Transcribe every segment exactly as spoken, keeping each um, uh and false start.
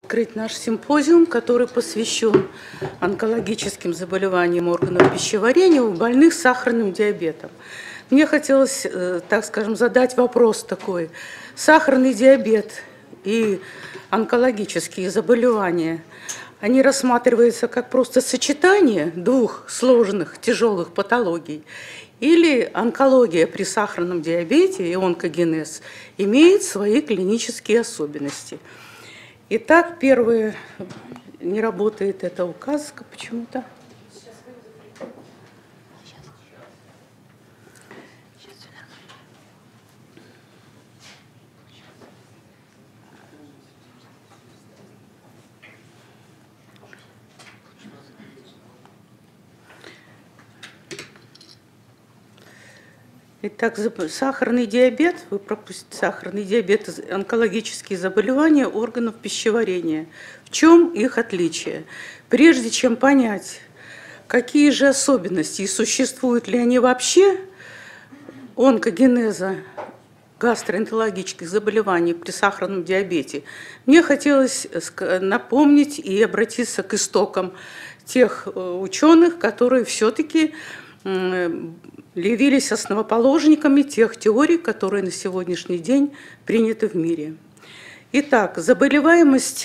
открыть наш симпозиум, который посвящен онкологическим заболеваниям органов пищеварения у больных с сахарным диабетом. Мне хотелось, так скажем, задать вопрос такой. Сахарный диабет и онкологические заболевания, они рассматриваются как просто сочетание двух сложных, тяжелых патологий? Или онкология при сахарном диабете и онкогенез имеет свои клинические особенности? Итак, первое, не работает эта указка почему-то. Итак, сахарный диабет, вы пропустите сахарный диабет, онкологические заболевания органов пищеварения. В чем их отличие? Прежде чем понять, какие же особенности и существуют ли они вообще онкогенеза гастроэнтерологических заболеваний при сахарном диабете, мне хотелось напомнить и обратиться к истокам тех ученых, которые все-таки явились основоположниками тех теорий, которые на сегодняшний день приняты в мире. Итак, заболеваемость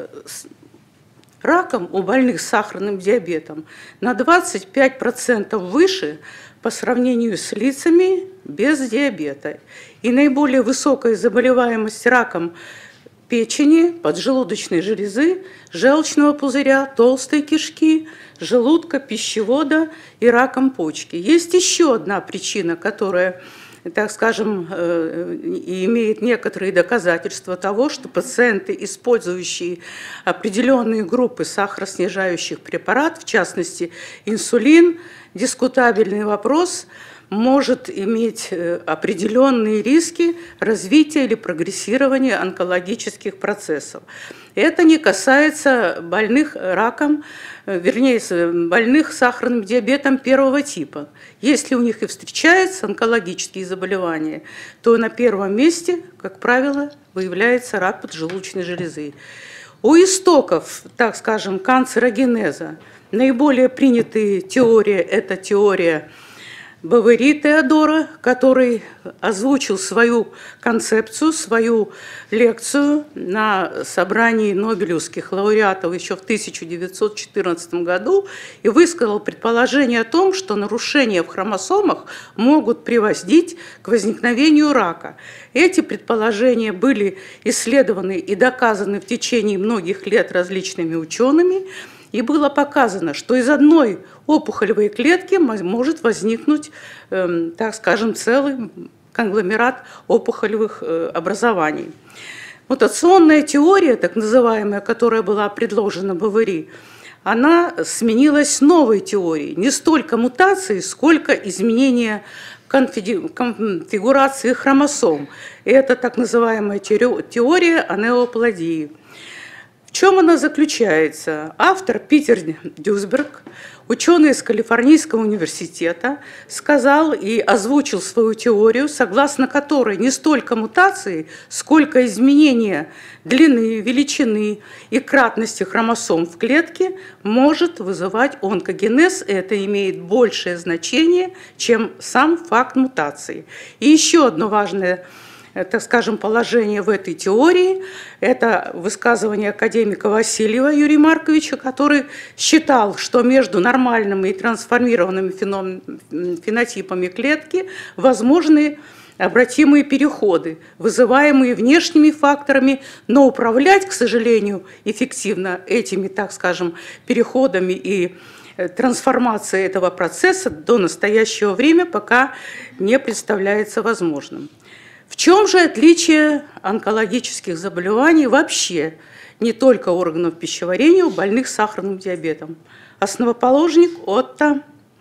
раком у больных с сахарным диабетом на двадцать пять процентов выше по сравнению с лицами без диабета. И наиболее высокая заболеваемость раком печени, поджелудочной железы, желчного пузыря, толстой кишки, желудка, пищевода и раком почки. Есть еще одна причина, которая, так скажем, имеет некоторые доказательства того, что пациенты, использующие определенные группы сахароснижающих препаратов, в частности инсулин, дискутабельный вопрос, может иметь определенные риски развития или прогрессирования онкологических процессов. Это не касается больных раком, вернее, больных сахарным диабетом первого типа. Если у них и встречаются онкологические заболевания, то на первом месте, как правило, выявляется рак поджелудочной железы. У истоков, так скажем, канцерогенеза наиболее принятые теории – это теория Бовери Теодора, который озвучил свою концепцию, свою лекцию на собрании нобелевских лауреатов еще в тысяча девятьсот четырнадцатом году и высказал предположение о том, что нарушения в хромосомах могут приводить к возникновению рака. Эти предположения были исследованы и доказаны в течение многих лет различными учеными. И было показано, что из одной опухолевой клетки может возникнуть, э, так скажем, целый конгломерат опухолевых э, образований. Мутационная теория, так называемая, которая была предложена Бовери, она сменилась новой теорией. Не столько мутации, сколько изменения конфигурации хромосом. И это так называемая теория анеоплодии. В чем она заключается? Автор Питер Дюсберг, ученый из Калифорнийского университета, сказал и озвучил свою теорию, согласно которой не столько мутации, сколько изменения длины, величины и кратности хромосом в клетке может вызывать онкогенез. Это имеет большее значение, чем сам факт мутации. И еще одно важное, так скажем, положение в этой теории – это высказывание академика Васильева Юрия Марковича, который считал, что между нормальными и трансформированными фенотипами клетки возможны обратимые переходы, вызываемые внешними факторами, но управлять, к сожалению, эффективно этими, так скажем, переходами и трансформацией этого процесса до настоящего времени пока не представляется возможным. В чем же отличие онкологических заболеваний вообще, не только органов пищеварения, у больных с сахарным диабетом? Основоположник Отто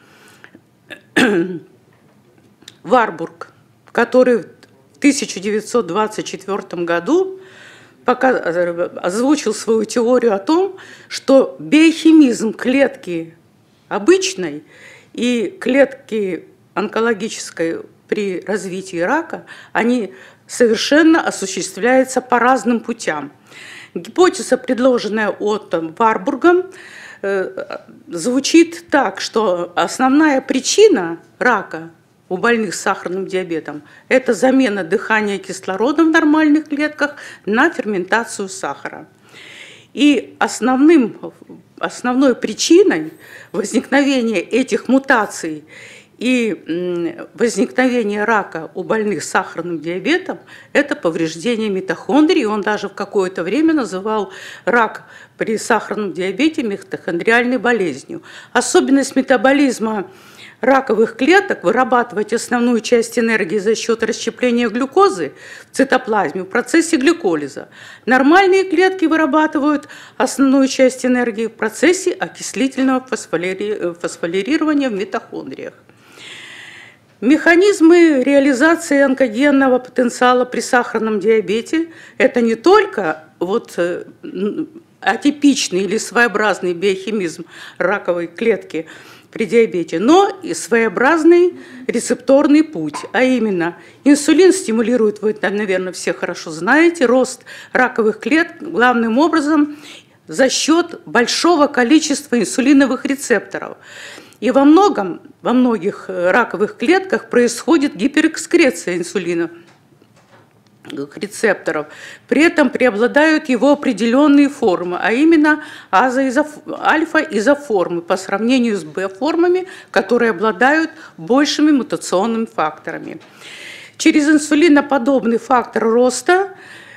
Варбург, который в тысяча девятьсот двадцать четвёртом году озвучил свою теорию о том, что биохимизм клетки обычной и клетки онкологической при развитии рака, они совершенно осуществляются по разным путям. Гипотеза, предложенная Отто Варбургом, звучит так, что основная причина рака у больных с сахарным диабетом – это замена дыхания кислородом в нормальных клетках на ферментацию сахара. И основным, основной причиной возникновения этих мутаций и возникновения рака у больных с сахарным диабетом – это повреждение митохондрий. Он даже в какое-то время называл рак при сахарном диабете митохондриальной болезнью. Особенность метаболизма раковых клеток вырабатывать основную часть энергии за счет расщепления глюкозы в цитоплазме в процессе гликолиза. Нормальные клетки вырабатывают основную часть энергии в процессе окислительного фосфоли... фосфорилирования в митохондриях. Механизмы реализации онкогенного потенциала при сахарном диабете – это не только вот атипичный или своеобразный биохимизм раковой клетки при диабете, но и своеобразный рецепторный путь, а именно инсулин стимулирует, вы, наверное, все хорошо знаете, рост раковых клеток главным образом за счет большого количества инсулиновых рецепторов. И во многом, во многих раковых клетках происходит гиперэкскреция инсулина рецепторов. При этом преобладают его определенные формы, а именно альфа-изоформы по сравнению с бета-формами, которые обладают большими мутационными факторами. Через инсулиноподобный фактор роста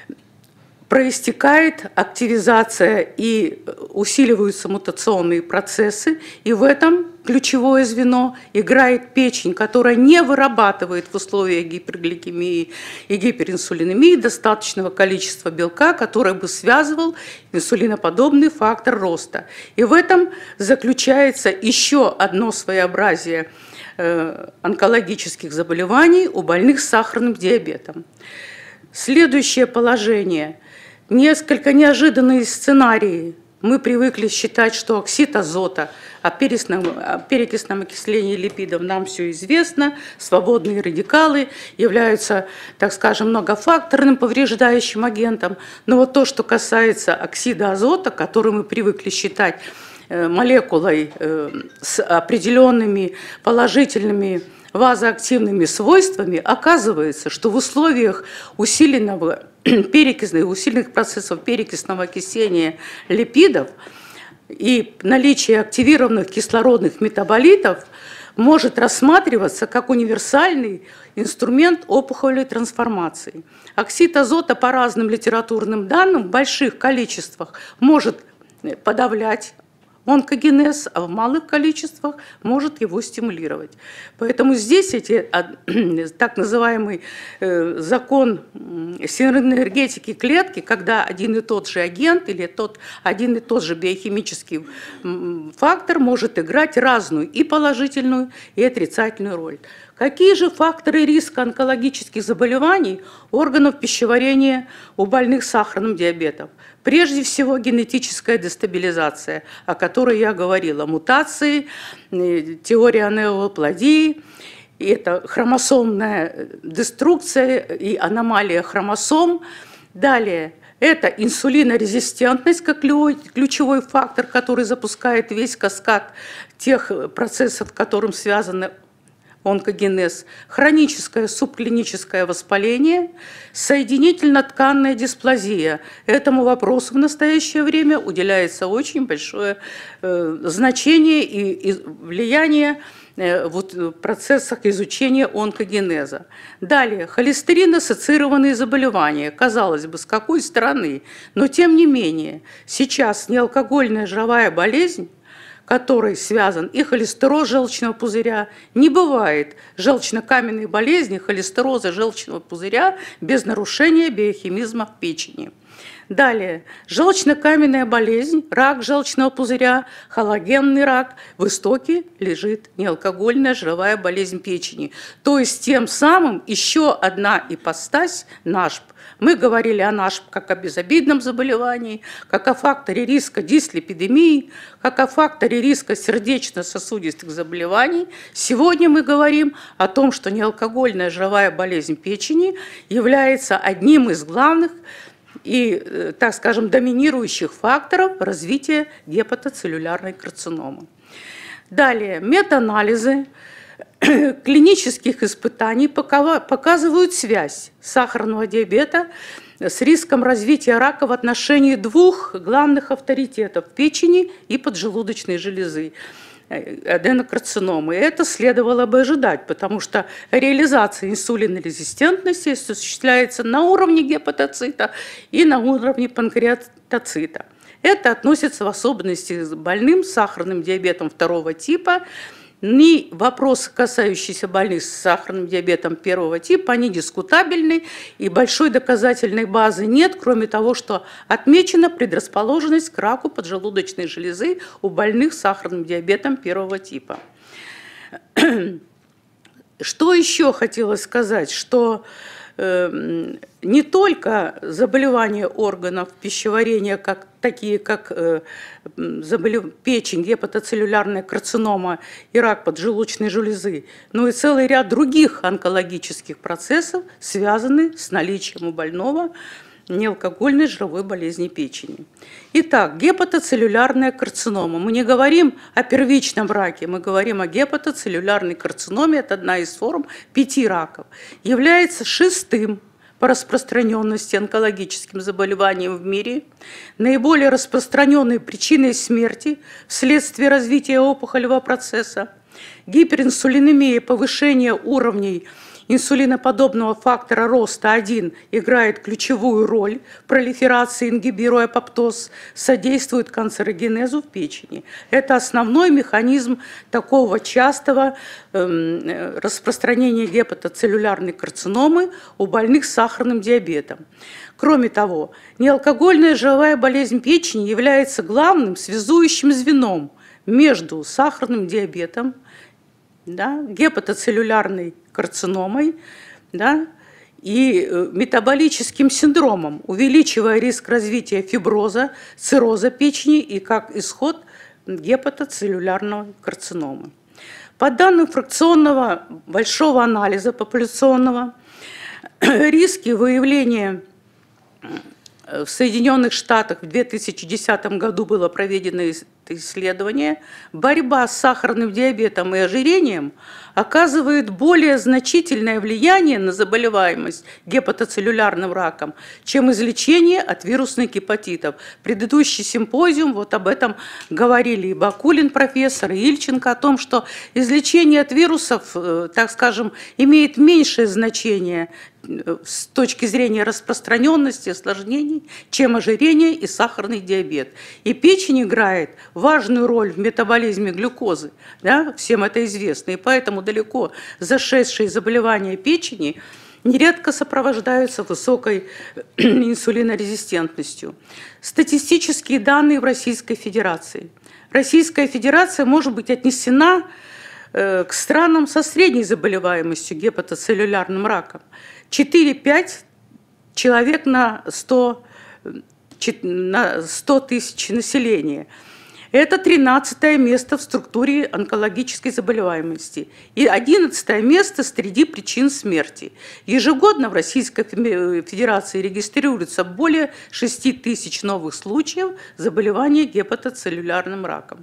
проистекает активизация и усиливаются мутационные процессы, и в этом ключевое звено играет печень, которая не вырабатывает в условиях гипергликемии и гиперинсулинемии достаточного количества белка, который бы связывал инсулиноподобный фактор роста. И в этом заключается еще одно своеобразие онкологических заболеваний у больных с сахарным диабетом. Следующее положение. Несколько неожиданные сценарии. Мы привыкли считать, что оксид азота, о перекисном, о перекисном окислении липидов нам все известно, свободные радикалы являются, так скажем, многофакторным повреждающим агентом. Но вот то, что касается оксида азота, который мы привыкли считать молекулой с определенными положительными вазоактивными свойствами, оказывается, что в условиях усиленного перекисных, усиленных процессов перекисного окисления липидов и наличие активированных кислородных метаболитов может рассматриваться как универсальный инструмент опухолевой трансформации. Оксид азота по разным литературным данным в больших количествах может подавлять онкогенез, а в малых количествах может его стимулировать. Поэтому здесь эти, так называемый закон синергетики клетки, когда один и тот же агент или тот, один и тот же биохимический фактор может играть разную и положительную, и отрицательную роль. Какие же факторы риска онкологических заболеваний органов пищеварения у больных с сахарным диабетом? Прежде всего генетическая дестабилизация, о которой я говорила, мутации, теория неоплодии, это хромосомная деструкция и аномалия хромосом. Далее это инсулинорезистентность как ключевой фактор, который запускает весь каскад тех процессов, с которым связаны онкогенез, хроническое субклиническое воспаление, соединительно-тканная дисплазия. Этому вопросу в настоящее время уделяется очень большое э, значение и, и влияние э, вот, в процессах изучения онкогенеза. Далее, холестерин-ассоциированные заболевания. Казалось бы, с какой стороны? Но тем не менее, сейчас неалкогольная жировая болезнь, который связан и холестероз желчного пузыря. Не бывает желчно-каменной болезни, холестероза желчного пузыря без нарушения биохимизма в печени. Далее, желчно-каменная болезнь, рак желчного пузыря, халогенный рак. В истоке лежит неалкогольная жировая болезнь печени. То есть тем самым еще одна ипостась НАШП. Мы говорили о НАШП как о безобидном заболевании, как о факторе риска дислепидемии, как о факторе риска сердечно-сосудистых заболеваний. Сегодня мы говорим о том, что неалкогольная жировая болезнь печени является одним из главных и, так скажем, доминирующих факторов развития гепатоцеллюлярной карциномы. Далее, метаанализы клинических испытаний показывают связь сахарного диабета с риском развития рака в отношении двух главных авторитетов – печени и поджелудочной железы, аденокарциномы. И это следовало бы ожидать, потому что реализация инсулинорезистентности осуществляется на уровне гепатоцита и на уровне панкреатоцита. Это относится в особенности к больным с сахарным диабетом второго типа. Ни вопросы, касающиеся больных с сахарным диабетом первого типа, они дискутабельны, и большой доказательной базы нет, кроме того, что отмечена предрасположенность к раку поджелудочной железы у больных с сахарным диабетом первого типа. Что еще хотелось сказать, что э, не только заболевания органов пищеварения, как, такие как э, заболев... печень, гепатоцеллюлярная карцинома и рак поджелудочной железы, но и целый ряд других онкологических процессов связаны с наличием у больного неалкогольной жировой болезни печени. Итак, гепатоцеллюлярная карцинома. Мы не говорим о первичном раке, мы говорим о гепатоцеллюлярной карциноме. Это одна из форм пяти раков. Является шестым по распространенности онкологическим заболеваниям в мире, наиболее распространенной причиной смерти вследствие развития опухолевого процесса. Гиперинсулинемия, повышение уровней инсулиноподобного фактора роста один играет ключевую роль в пролиферации, ингибируя апоптоз, содействует канцерогенезу в печени. Это основной механизм такого частого э, распространения гепатоцеллюлярной карциномы у больных с сахарным диабетом. Кроме того, неалкогольная жировая болезнь печени является главным связующим звеном между сахарным диабетом, да, гепатоцеллюлярной карциномой, да, и метаболическим синдромом, увеличивая риск развития фиброза, цирроза печени и как исход гепатоцеллюлярной карциномы. По данным фракционного большого анализа популяционного, риски выявления в Соединенных Штатах в две тысячи десятом году было проведено исследование. Борьба с сахарным диабетом и ожирением оказывает более значительное влияние на заболеваемость гепатоцеллюлярным раком, чем излечение от вирусных гепатитов. Предыдущий симпозиум вот об этом говорили и Бакулин профессор, и Ильченко, о том, что излечение от вирусов, так скажем, имеет меньшее значение с точки зрения распространенности осложнений, чем ожирение и сахарный диабет. И печень играет важную роль в метаболизме глюкозы, да, всем это известно, и поэтому далеко зашедшие заболевания печени нередко сопровождаются высокой инсулинорезистентностью. Статистические данные в Российской Федерации. Российская Федерация может быть отнесена к странам со средней заболеваемостью гепатоцеллюлярным раком. четыре-пять человек на сто тысяч населения. Это тринадцатое место в структуре онкологической заболеваемости и одиннадцатое место среди причин смерти. Ежегодно в Российской Федерации регистрируется более шести тысяч новых случаев заболевания гепатоцеллюлярным раком.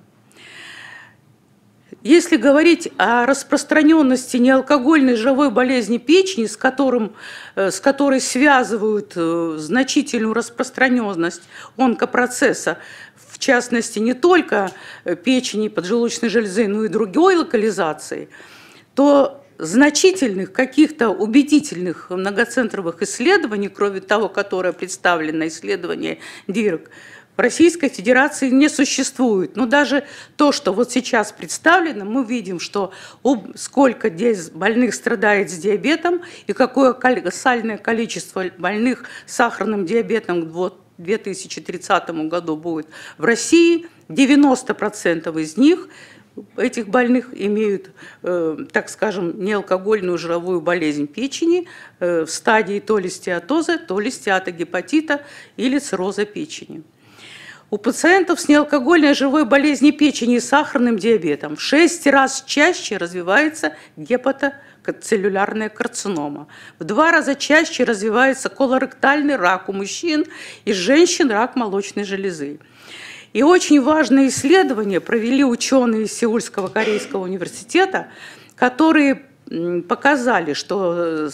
Если говорить о распространенности неалкогольной жировой болезни печени, с, которым, с которой связывают значительную распространенность онкопроцесса, в частности, не только печени, поджелудочной железы, но и другой локализации, то значительных, каких-то убедительных многоцентровых исследований, кроме того, которое представлено исследование ДИРК, в Российской Федерации не существует. Но даже то, что вот сейчас представлено, мы видим, что сколько здесь больных страдает с диабетом и какое колоссальное количество больных с сахарным диабетом к две тысячи тридцатому году будет в России. девяносто процентов из них, этих больных, имеют, э, так скажем, неалкогольную жировую болезнь печени э, в стадии то ли стеатоза, то ли стеатогепатита или цирроза печени. У пациентов с неалкогольной жировой болезнью печени и сахарным диабетом в шесть раз чаще развивается гепатоцеллюлярная карцинома. В два раза чаще развивается колоректальный рак у мужчин и женщин, рак молочной железы. И очень важное исследование провели ученые из Сеульского корейского университета, которые показали, что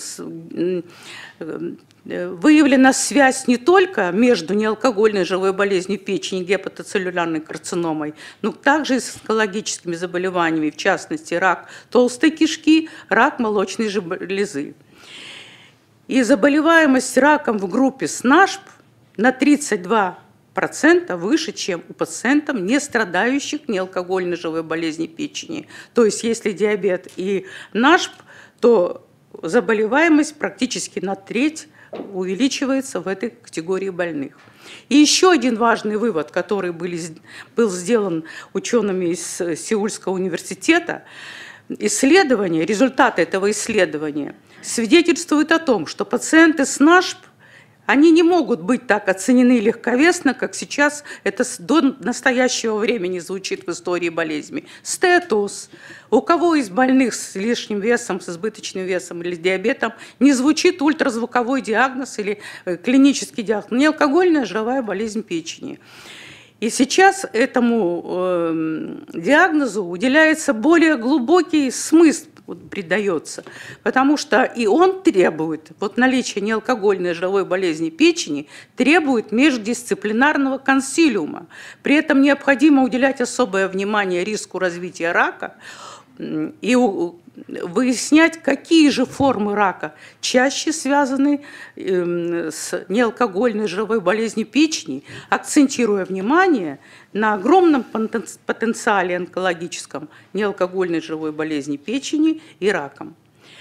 выявлена связь не только между неалкогольной жировой болезнью печени и гепатоцеллюлярной карциномой, но также и с онкологическими заболеваниями, в частности, рак толстой кишки, рак молочной железы. И заболеваемость раком в группе с НАШП на тридцать два процента выше, чем у пациентов, не страдающих неалкогольной жировой болезнью печени. То есть, если диабет и НАШП, то заболеваемость практически на треть увеличивается в этой категории больных. И еще один важный вывод, который были, был сделан учеными из Сеульского университета, исследование, результаты этого исследования свидетельствуют о том, что пациенты с НАШП, они не могут быть так оценены легковесно, как сейчас это до настоящего времени звучит в истории болезни. Стеатоз. У кого из больных с лишним весом, с избыточным весом или с диабетом не звучит ультразвуковой диагноз или клинический диагноз? Неалкогольная жировая болезнь печени. И сейчас этому э, диагнозу уделяется более глубокий смысл, придается, потому что и он требует, вот наличие неалкогольной жировой болезни печени требует междисциплинарного консилиума. При этом необходимо уделять особое внимание риску развития рака и выяснять, какие же формы рака чаще связаны с неалкогольной жировой болезнью печени, акцентируя внимание на огромном потенциале онкологическом неалкогольной жировой болезни печени и раком.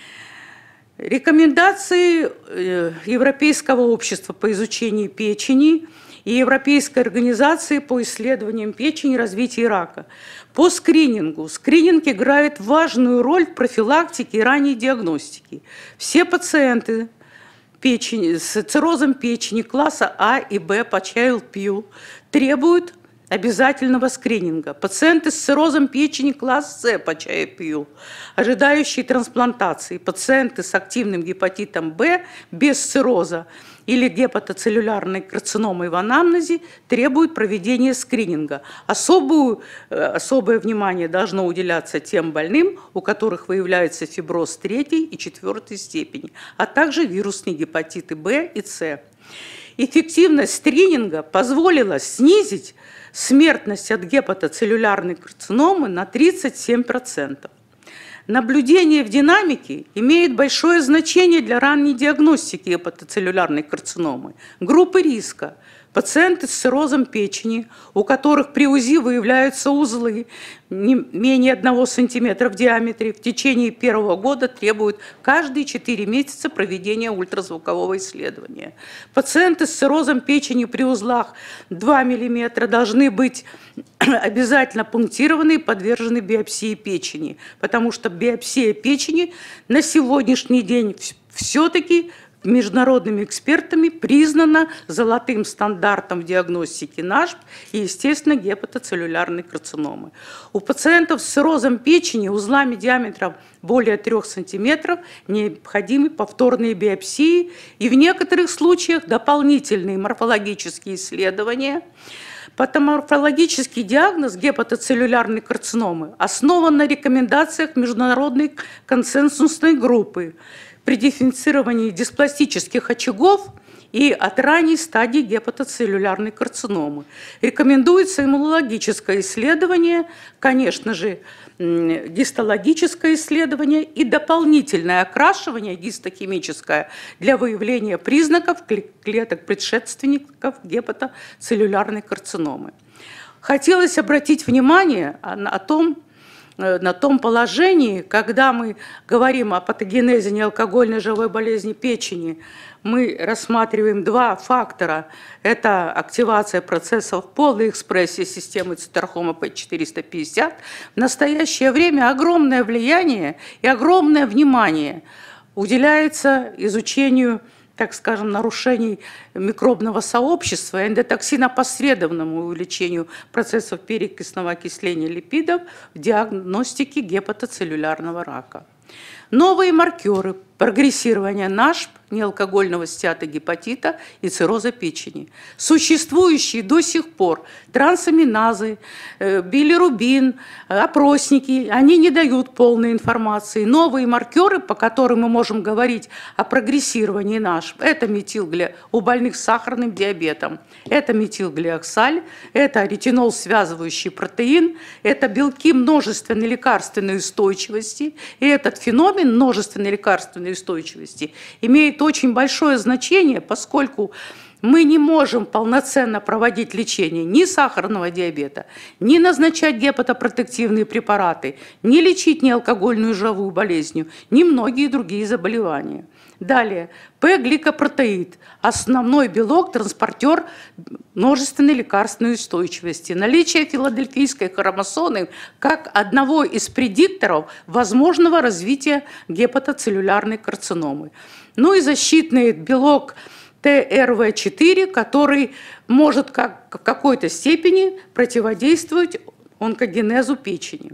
Рекомендации Европейского общества по изучению печени и Европейской организации по исследованиям печени и развитию рака. По скринингу. Скрининг играет важную роль в профилактике и ранней диагностике. Все пациенты печени, с циррозом печени класса А и Б по чайлд-пил требуют обязательного скрининга. Пациенты с циррозом печени класс С по чайлд-пил, ожидающие трансплантации, пациенты с активным гепатитом Б без цирроза или гепатоцеллюлярной карциномой в анамнезе требуют проведения скрининга. Особую, особое внимание должно уделяться тем больным, у которых выявляется фиброз третьей и четвертой степени, а также вирусные гепатиты Б и С. Эффективность скрининга позволила снизить смертность от гепатоцеллюлярной карциномы на тридцать семь процентов. Наблюдение в динамике имеет большое значение для ранней диагностики гепатоцеллюлярной карциномы. Группы риска. Пациенты с циррозом печени, у которых при УЗИ выявляются узлы не менее одного сантиметра в диаметре, в течение первого года требуют каждые четыре месяца проведения ультразвукового исследования. Пациенты с циррозом печени при узлах два миллиметра должны быть обязательно пунктированы и подвержены биопсии печени, потому что биопсия печени на сегодняшний день все-таки международными экспертами признана золотым стандартом в диагностике НАШП и, естественно, гепатоцеллюлярной карциномы. У пациентов с циррозом печени узлами диаметром более трёх сантиметров необходимы повторные биопсии и в некоторых случаях дополнительные морфологические исследования. Патоморфологический диагноз гепатоцеллюлярной карциномы основан на рекомендациях международной консенсусной группы при дифференцировании диспластических очагов и от ранней стадии гепатоцеллюлярной карциномы. Рекомендуется иммунологическое исследование, конечно же, гистологическое исследование и дополнительное окрашивание гистохимическое для выявления признаков клеток предшественников гепатоцеллюлярной карциномы. Хотелось обратить внимание на том, на том положении, когда мы говорим о патогенезе неалкогольной жировой болезни печени, мы рассматриваем два фактора. Это активация процессов полной экспрессии системы циторхома П четыреста пятьдесят. В настоящее время огромное влияние и огромное внимание уделяется изучению так скажем, нарушений микробного сообщества, эндотоксинопосредованному увеличению процессов перекисного окисления липидов в диагностике гепатоцеллюлярного рака. Новые маркеры прогрессирования НАШП, неалкогольного стеатогепатита и цирроза печени. Существующие до сих пор трансаминазы, билирубин, опросники, они не дают полной информации. Новые маркеры, по которым мы можем говорить о прогрессировании НАШП, это метилгле у больных с сахарным диабетом, это метилглиоксаль, это ретинол связывающий протеин, это белки множественной лекарственной устойчивости, и этот феномен множественной лекарственной устойчивости имеет очень большое значение, поскольку мы не можем полноценно проводить лечение ни сахарного диабета, ни назначать гепатопротективные препараты, ни лечить неалкогольную жировую болезнь, ни многие другие заболевания. Далее, П-гликопротеид – основной белок, транспортер множественной лекарственной устойчивости. Наличие филадельфийской хромосомы как одного из предикторов возможного развития гепатоцеллюлярной карциномы. Ну и защитный белок Т Р В четыре, который может как, в какой-то степени противодействовать онкогенезу печени.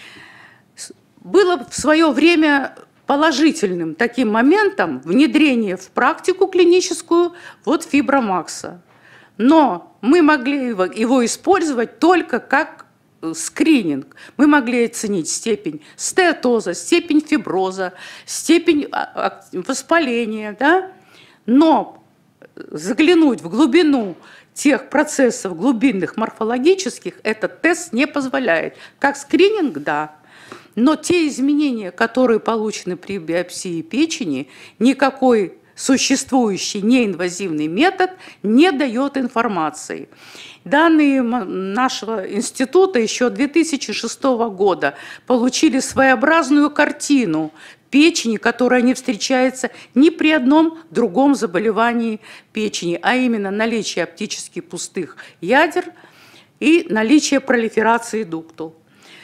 Было в свое время положительным таким моментом внедрение в практику клиническую вот фибромакса. Но мы могли его, его использовать только как скрининг. Мы могли оценить степень стеатоза, степень фиброза, степень воспаления, да? Но заглянуть в глубину тех процессов глубинных морфологических этот тест не позволяет. Как скрининг, да. Но те изменения, которые получены при биопсии печени, никакой существующий неинвазивный метод не дает информации. Данные нашего института еще две тысячи шестого года получили своеобразную картину печени, которая не встречается ни при одном другом заболевании печени, а именно наличие оптически пустых ядер и наличие пролиферации дуктул.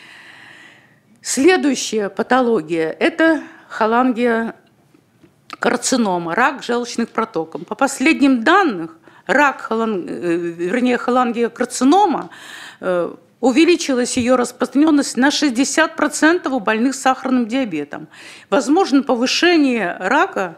Следующая патология – это холангиокарцинома, рак желчных протоков. По последним данным, рак, вернее, холангиокарцинома, увеличилась ее распространенность на шестьдесят процентов у больных с сахарным диабетом. Возможно, повышение рака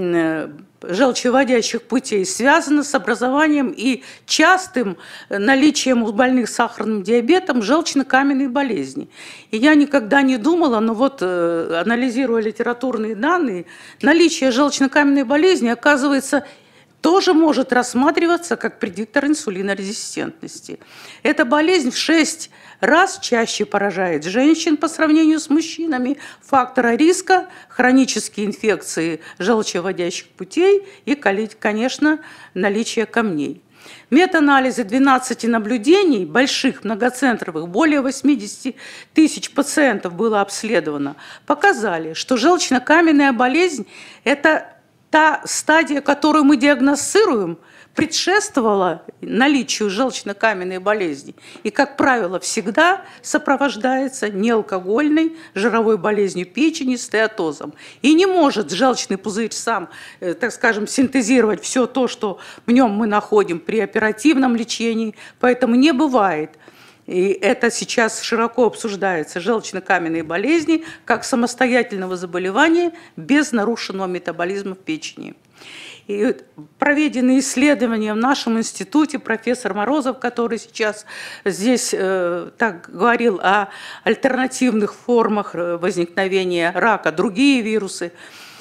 желчевыводящих путей связано с образованием и частым наличием у больных с сахарным диабетом желчно-каменной болезни. И я никогда не думала, но вот анализируя литературные данные, наличие желчно-каменной болезни, оказывается, тоже может рассматриваться как предиктор инсулинорезистентности. Эта болезнь в шесть раз чаще поражает женщин по сравнению с мужчинами. Фактора риска – хронические инфекции желчевыводящих путей и, конечно, наличие камней. Метаанализы двенадцати наблюдений, больших, многоцентровых, более восьмидесяти тысяч пациентов было обследовано, показали, что желчно-каменная болезнь – это та стадия, которую мы диагностируем, предшествовала наличию желчно-каменной болезни и, как правило, всегда сопровождается неалкогольной жировой болезнью печени, стеатозом. И не может желчный пузырь сам, так скажем, синтезировать все то, что в нем мы находим при оперативном лечении, поэтому не бывает. И это сейчас широко обсуждается, желчно-каменные болезни, как самостоятельного заболевания без нарушенного метаболизма в печени. И проведенные исследования в нашем институте, профессор Морозов, который сейчас здесь э, так говорил о альтернативных формах возникновения рака, другие вирусы,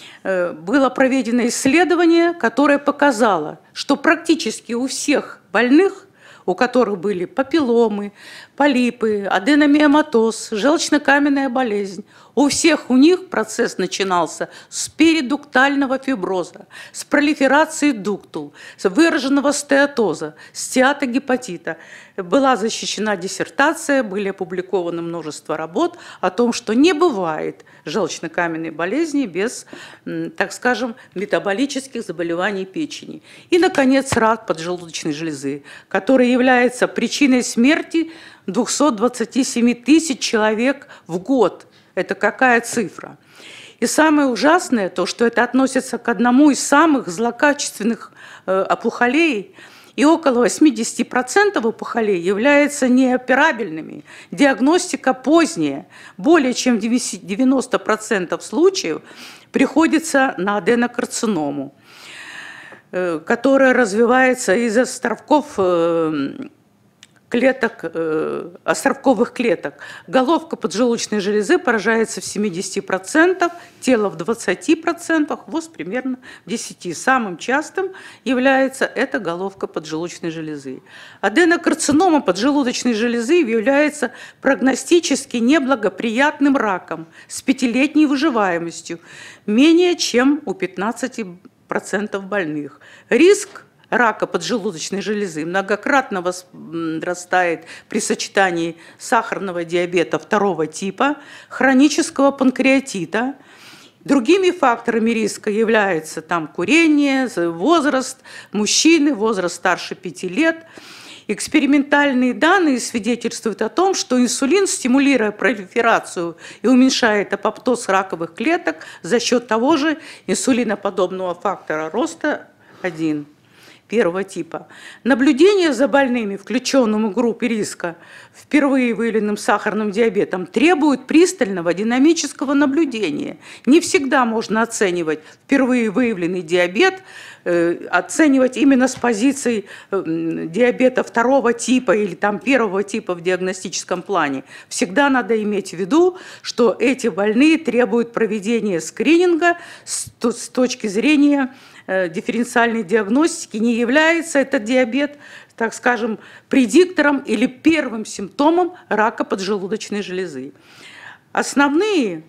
э, было проведено исследование, которое показало, что практически у всех больных, у которых были папилломы, полипы, аденомиоматоз, желчно-каменная болезнь. У всех у них процесс начинался с перидуктального фиброза, с пролиферации дуктул, с выраженного стеатоза, стеатогепатита. Была защищена диссертация, были опубликовано множество работ о том, что не бывает желчно-каменной болезни без, так скажем, метаболических заболеваний печени. И, наконец, рак поджелудочной железы, который является причиной смерти двухсот двадцати семи тысяч человек в год. Это какая цифра? И самое ужасное то, что это относится к одному из самых злокачественных э, опухолей, и около восьмидесяти процентов опухолей являются неоперабельными. Диагностика поздняя. Более чем девяносто процентов случаев приходится на аденокарциному, э, которая развивается из островков э, клеток, э, островковых клеток. Головка поджелудочной железы поражается в семидесяти процентах, тело в двадцати процентах, хвост примерно в десяти процентах. Самым частым является эта головка поджелудочной железы. Аденокарцинома поджелудочной железы является прогностически неблагоприятным раком с пятилетней выживаемостью, менее чем у пятнадцати процентов больных. Риск рака поджелудочной железы многократно возрастает при сочетании сахарного диабета второго типа, хронического панкреатита. Другими факторами риска являются там курение, возраст мужчины, возраст старше пяти лет. Экспериментальные данные свидетельствуют о том, что инсулин, стимулируя пролиферацию и уменьшает апоптоз раковых клеток за счет того же инсулиноподобного фактора роста один. Первого типа. Наблюдение за больными, включенным в группе риска, впервые выявленным сахарным диабетом, требует пристального динамического наблюдения. Не всегда можно оценивать впервые выявленный диабет, э, оценивать именно с позиции э, диабета второго типа или там первого типа в диагностическом плане. Всегда надо иметь в виду, что эти больные требуют проведения скрининга с, с точки зрения дифференциальной диагностики, не является этот диабет, так скажем, предиктором или первым симптомом рака поджелудочной железы. Основные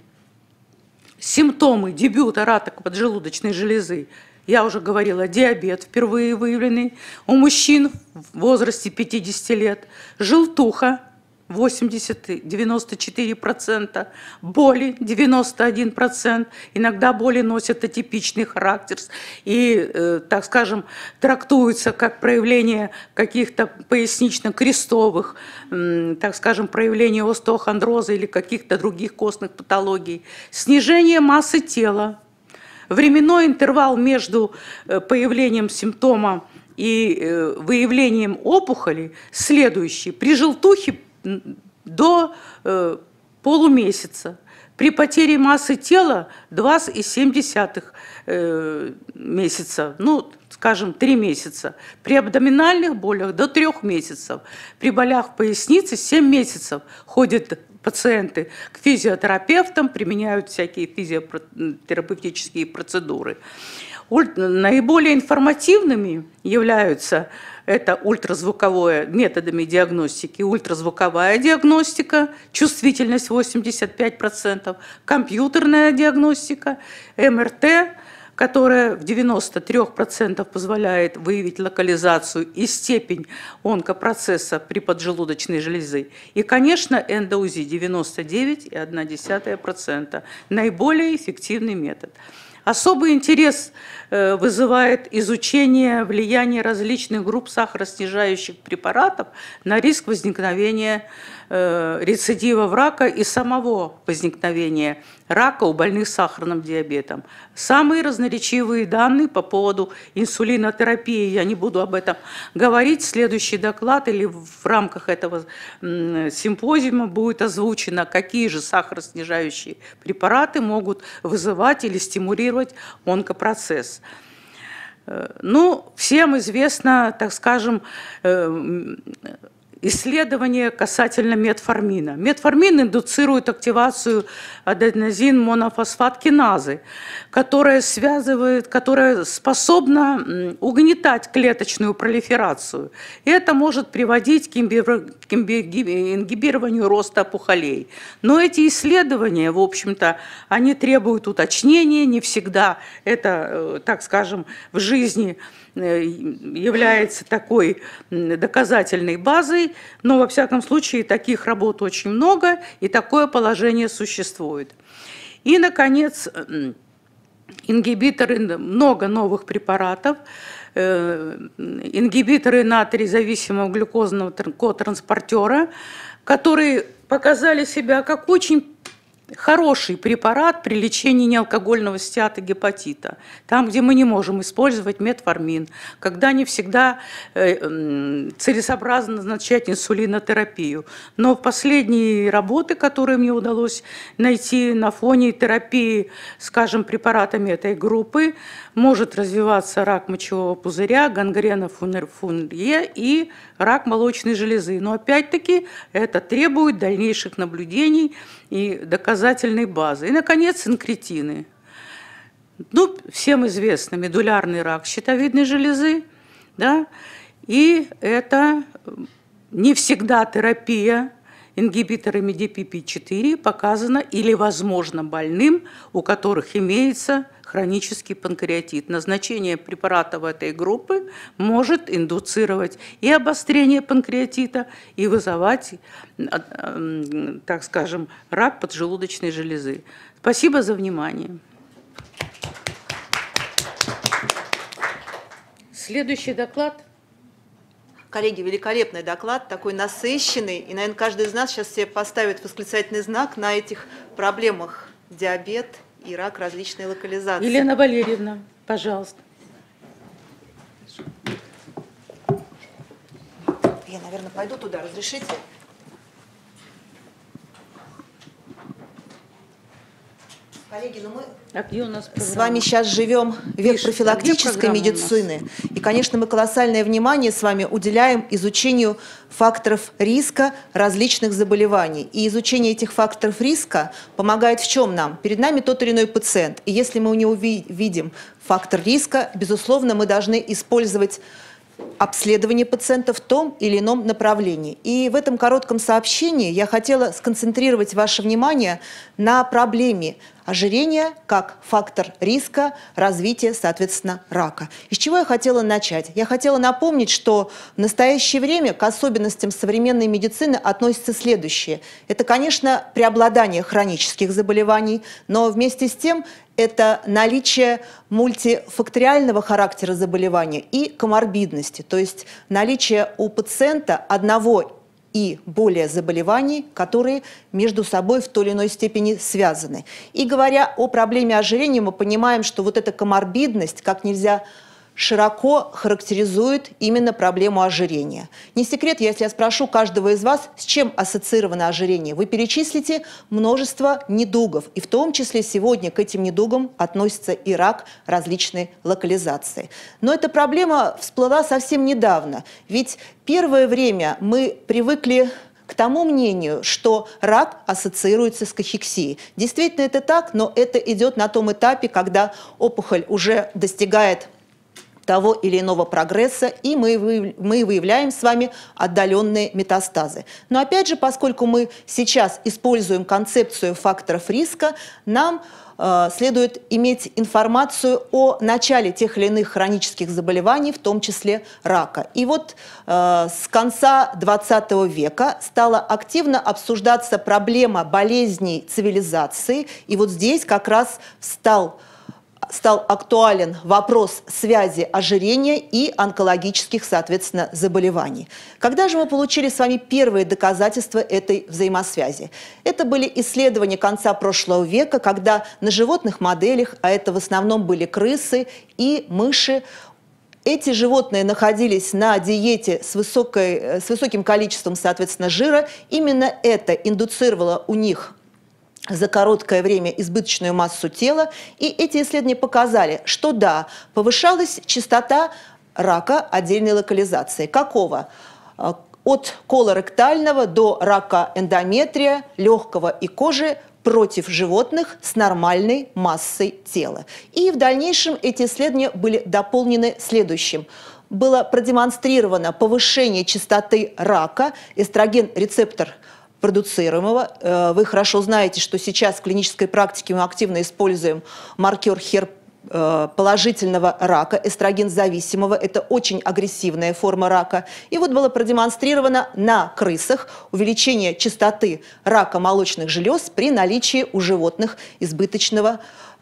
симптомы дебюта рака поджелудочной железы, я уже говорила, диабет, впервые выявленный у мужчин в возрасте пятидесяти лет, желтуха, восемьдесят-девяносто четыре процента, боли девяносто один процент, иногда боли носят атипичный характер и, э, так скажем, трактуются как проявление каких-то пояснично-крестовых, э, так скажем, проявления остеохондроза или каких-то других костных патологий, снижение массы тела, временной интервал между появлением симптома и выявлением опухоли следующий. При желтухе до э, полумесяца. При потере массы тела два и семь десятых э, месяца, ну, скажем, три месяца. При абдоминальных болях до трех месяцев. При болях в пояснице семь месяцев ходят пациенты к физиотерапевтам, применяют всякие физиотерапевтические процедуры. Наиболее информативными являются это ультразвуковое, методами диагностики, ультразвуковая диагностика, чувствительность восемьдесят пять процентов, компьютерная диагностика, эм эр тэ, которая в девяноста трёх процентах позволяет выявить локализацию и степень онкопроцесса при поджелудочной железе. И, конечно, эндоузи девяносто девять и одна десятая процента. Наиболее эффективный метод. Особый интерес вызывает изучение влияния различных групп сахароснижающих препаратов на риск возникновения рецидивов рака и самого возникновения рака у больных сахарным диабетом. Самые разноречивые данные по поводу инсулинотерапии, я не буду об этом говорить, следующий доклад или в рамках этого симпозиума будет озвучено, какие же сахароснижающие препараты могут вызывать или стимулировать онкопроцесс. Ну, всем известно, так скажем, исследование касательно метформина. Метформин индуцирует активацию аденозин-монофосфат-киназы, которая связывает, которая способна угнетать клеточную пролиферацию. И это может приводить к ингибированию роста опухолей. Но эти исследования, в общем-то, они требуют уточнения, не всегда это, так скажем, в жизни является такой доказательной базой, но во всяком случае таких работ очень много, и такое положение существует. И, наконец, ингибиторы, много новых препаратов, ингибиторы натрий-зависимого глюкозного котранспортера, которые показали себя как очень хороший препарат при лечении неалкогольного стеатогепатита, там, где мы не можем использовать метформин, когда не всегда целесообразно назначать инсулинотерапию. Но в последние работы, которые мне удалось найти на фоне терапии, скажем, препаратами этой группы, может развиваться рак мочевого пузыря, гангрена Фурнье и рак молочной железы. Но опять-таки это требует дальнейших наблюдений и доказательной базы. И, наконец, инкретины. Ну, всем известно медулярный рак щитовидной железы, да, и это не всегда терапия ингибиторами ди пи пи четыре показана или возможно больным, у которых имеется хронический панкреатит. Назначение препаратов этой группы может индуцировать и обострение панкреатита, и вызывать, так скажем, рак поджелудочной железы. Спасибо за внимание. Следующий доклад. Коллеги, великолепный доклад, такой насыщенный. И, наверное, каждый из нас сейчас себе поставит восклицательный знак на этих проблемах: диабет и рак различной локализации. Елена Валерьевна, пожалуйста. Я, наверное, пойду туда. Разрешите? Коллеги, ну мы а где у нас с вами сейчас живем в век профилактической медицины. И, конечно, мы колоссальное внимание с вами уделяем изучению факторов риска различных заболеваний. И изучение этих факторов риска помогает в чем нам? Перед нами тот или иной пациент. И если мы у него видим фактор риска, безусловно, мы должны использовать обследование пациента в том или ином направлении. И в этом коротком сообщении я хотела сконцентрировать ваше внимание на проблеме ожирения как фактор риска развития, соответственно, рака. Из чего я хотела начать? Я хотела напомнить, что в настоящее время к особенностям современной медицины относятся следующие. Это, конечно, преобладание хронических заболеваний, но вместе с тем это наличие мультифакториального характера заболевания и коморбидности, то есть наличие у пациента одного и более заболеваний, которые между собой в той или иной степени связаны. И говоря о проблеме ожирения, мы понимаем, что вот эта коморбидность как нельзя широко характеризует именно проблему ожирения. Не секрет, если я спрошу каждого из вас, с чем ассоциировано ожирение, вы перечислите множество недугов. И в том числе сегодня к этим недугам относится и рак различной локализации. Но эта проблема всплыла совсем недавно. Ведь первое время мы привыкли к тому мнению, что рак ассоциируется с кахексией. Действительно это так, но это идет на том этапе, когда опухоль уже достигает того или иного прогресса, и мы, мы выявляем с вами отдаленные метастазы. Но опять же, поскольку мы сейчас используем концепцию факторов риска, нам э, следует иметь информацию о начале тех или иных хронических заболеваний, в том числе рака. И вот э, с конца двадцатого века стала активно обсуждаться проблема болезней цивилизации, и вот здесь как раз встал стал актуален вопрос связи ожирения и онкологических, соответственно, заболеваний. Когда же мы получили с вами первые доказательства этой взаимосвязи? Это были исследования конца прошлого века, когда на животных моделях, а это в основном были крысы и мыши, эти животные находились на диете с, высокой, с высоким количеством, соответственно, жира. Именно это индуцировало у них за короткое время избыточную массу тела. И эти исследования показали, что да, повышалась частота рака отдельной локализации. Какого? От колоректального до рака эндометрия, легкого и кожи против животных с нормальной массой тела. И в дальнейшем эти исследования были дополнены следующим. Было продемонстрировано повышение частоты рака, эстроген-рецептор продуцируемого. Вы хорошо знаете, что сейчас в клинической практике мы активно используем маркер хер положительного рака, эстроген-зависимого. Это очень агрессивная форма рака. И вот было продемонстрировано на крысах увеличение частоты рака молочных желез при наличии у животных избыточного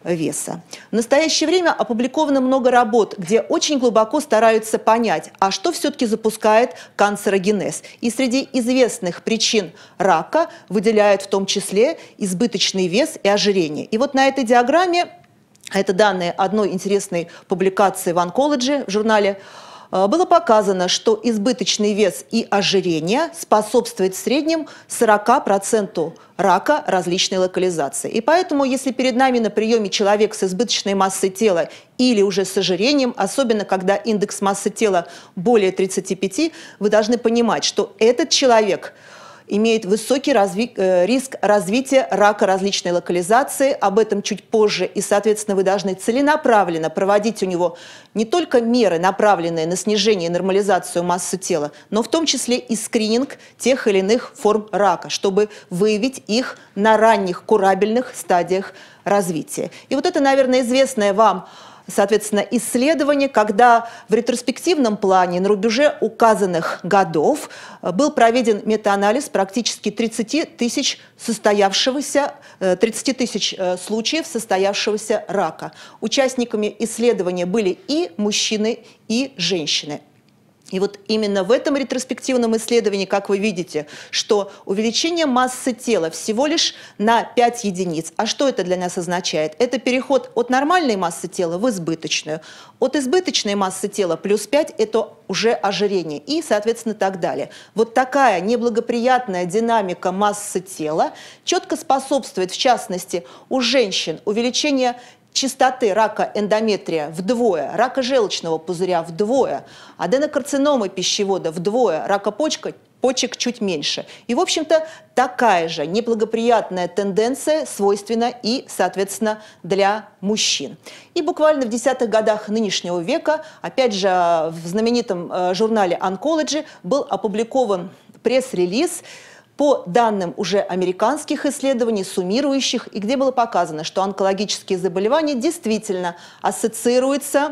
веса. В настоящее время опубликовано много работ, где очень глубоко стараются понять, а что все-таки запускает канцерогенез. И среди известных причин рака выделяют в том числе избыточный вес и ожирение. И вот на этой диаграмме, это данные одной интересной публикации в Oncology в журнале, было показано, что избыточный вес и ожирение способствует в среднем сорока процентам рака различной локализации. И поэтому, если перед нами на приеме человек с избыточной массой тела или уже с ожирением, особенно когда индекс массы тела более тридцати пяти, вы должны понимать, что этот человек имеет высокий разви... риск развития рака различной локализации. Об этом чуть позже. И, соответственно, вы должны целенаправленно проводить у него не только меры, направленные на снижение и нормализацию массы тела, но в том числе и скрининг тех или иных форм рака, чтобы выявить их на ранних курабельных стадиях развития. И вот это, наверное, известное вам, соответственно, исследование, когда в ретроспективном плане на рубеже указанных годов был проведен метаанализ практически тридцати тысяч состоявшегося, тридцати тысяч случаев состоявшегося рака. Участниками исследования были и мужчины, и женщины. И вот именно в этом ретроспективном исследовании, как вы видите, что увеличение массы тела всего лишь на пять единиц. А что это для нас означает? Это переход от нормальной массы тела в избыточную. От избыточной массы тела плюс пять – это уже ожирение. И, соответственно, так далее. Вот такая неблагоприятная динамика массы тела четко способствует, в частности, у женщин увеличение частоты рака эндометрия вдвое, рака желчного пузыря вдвое, аденокарциномы пищевода вдвое, рака почка, почек чуть меньше. И, в общем-то, такая же неблагоприятная тенденция свойственна и, соответственно, для мужчин. И буквально в десятых годах нынешнего века, опять же, в знаменитом журнале Oncology был опубликован пресс-релиз по данным уже американских исследований, суммирующих, и где было показано, что онкологические заболевания действительно ассоциируются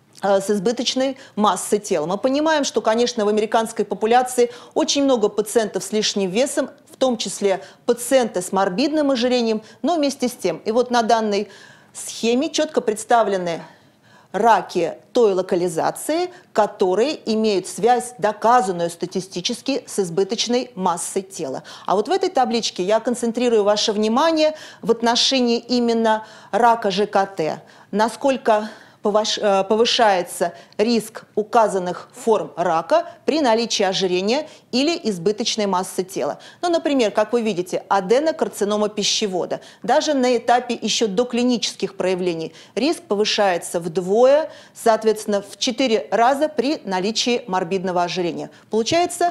с избыточной массой тела. Мы понимаем, что, конечно, в американской популяции очень много пациентов с лишним весом, в том числе пациенты с морбидным ожирением, но вместе с тем. И вот на данной схеме четко представлены раки той локализации, которые имеют связь, доказанную статистически, с избыточной массой тела. А вот в этой табличке я концентрирую ваше внимание в отношении именно рака ЖКТ. Насколько повышается риск указанных форм рака при наличии ожирения или избыточной массы тела. Ну, например, как вы видите, аденокарцинома пищевода. Даже на этапе еще доклинических проявлений риск повышается вдвое, соответственно, в четыре раза при наличии морбидного ожирения. Получается,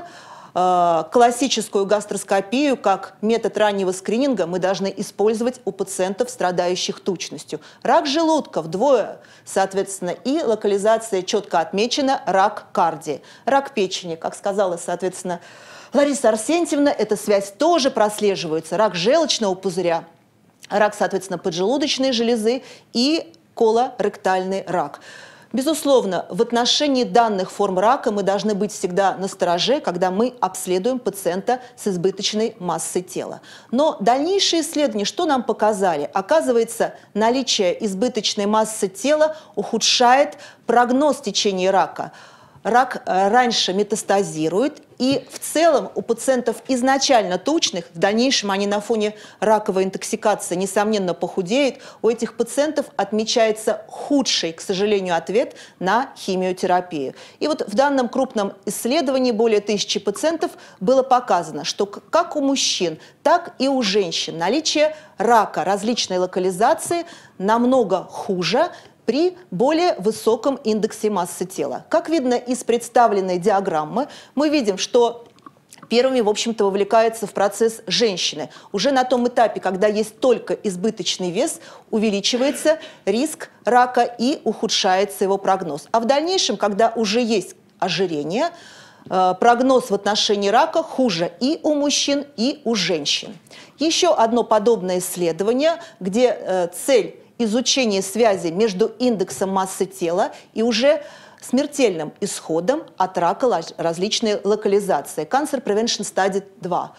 классическую гастроскопию как метод раннего скрининга мы должны использовать у пациентов, страдающих тучностью. Рак желудка вдвое, соответственно, и локализация четко отмечена, рак кардии. Рак печени, как сказала, соответственно, Лариса Арсентьевна, эта связь тоже прослеживается. Рак желчного пузыря, рак, соответственно, поджелудочной железы и колоректальный рак. Безусловно, в отношении данных форм рака мы должны быть всегда настороже, когда мы обследуем пациента с избыточной массой тела. Но дальнейшие исследования что нам показали? Оказывается, наличие избыточной массы тела ухудшает прогноз течения рака. Рак раньше метастазирует, и в целом у пациентов изначально тучных, в дальнейшем они на фоне раковой интоксикации, несомненно, похудеют, у этих пациентов отмечается худший, к сожалению, ответ на химиотерапию. И вот в данном крупном исследовании более тысячи пациентов было показано, что как у мужчин, так и у женщин наличие рака различной локализации намного хуже при более высоком индексе массы тела. Как видно из представленной диаграммы, мы видим, что первыми, в общем-то, вовлекаются в процесс женщины. Уже на том этапе, когда есть только избыточный вес, увеличивается риск рака и ухудшается его прогноз. А в дальнейшем, когда уже есть ожирение, прогноз в отношении рака хуже и у мужчин, и у женщин. Еще одно подобное исследование, где цель изучение связи между индексом массы тела и уже смертельным исходом от рака различной локализации. Cancer Prevention Study два.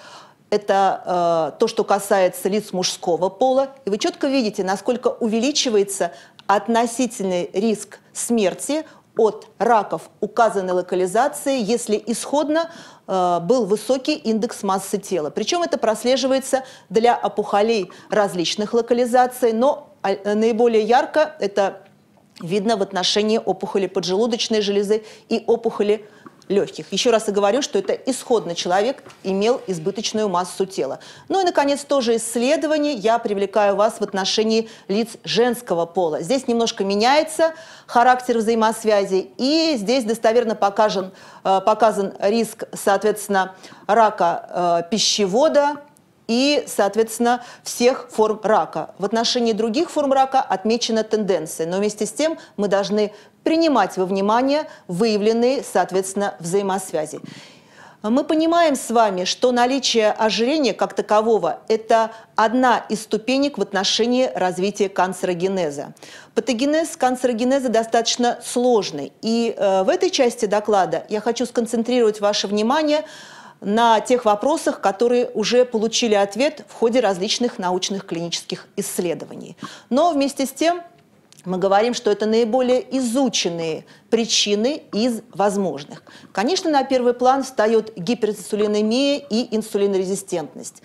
Это э, то, что касается лиц мужского пола. И вы четко видите, насколько увеличивается относительный риск смерти от раков указанной локализации, если исходно э, был высокий индекс массы тела. Причем это прослеживается для опухолей различных локализаций, но э, наиболее ярко это видно в отношении опухоли поджелудочной железы и опухоли легких. Еще раз и говорю, что это исходно человек имел избыточную массу тела. Ну и, наконец, тоже исследование я привлекаю вас в отношении лиц женского пола. Здесь немножко меняется характер взаимосвязи, и здесь достоверно покажен, показан риск, соответственно, рака пищевода и, соответственно, всех форм рака. В отношении других форм рака отмечена тенденция, но вместе с тем мы должны принимать во внимание выявленные, соответственно, взаимосвязи. Мы понимаем с вами, что наличие ожирения как такового – это одна из ступенек в отношении развития канцерогенеза. Патогенез канцерогенеза достаточно сложный, и э, в этой части доклада я хочу сконцентрировать ваше внимание на тех вопросах, которые уже получили ответ в ходе различных научных клинических исследований. Но вместе с тем мы говорим, что это наиболее изученные причины из возможных. Конечно, на первый план встает гиперинсулинемия и инсулинорезистентность.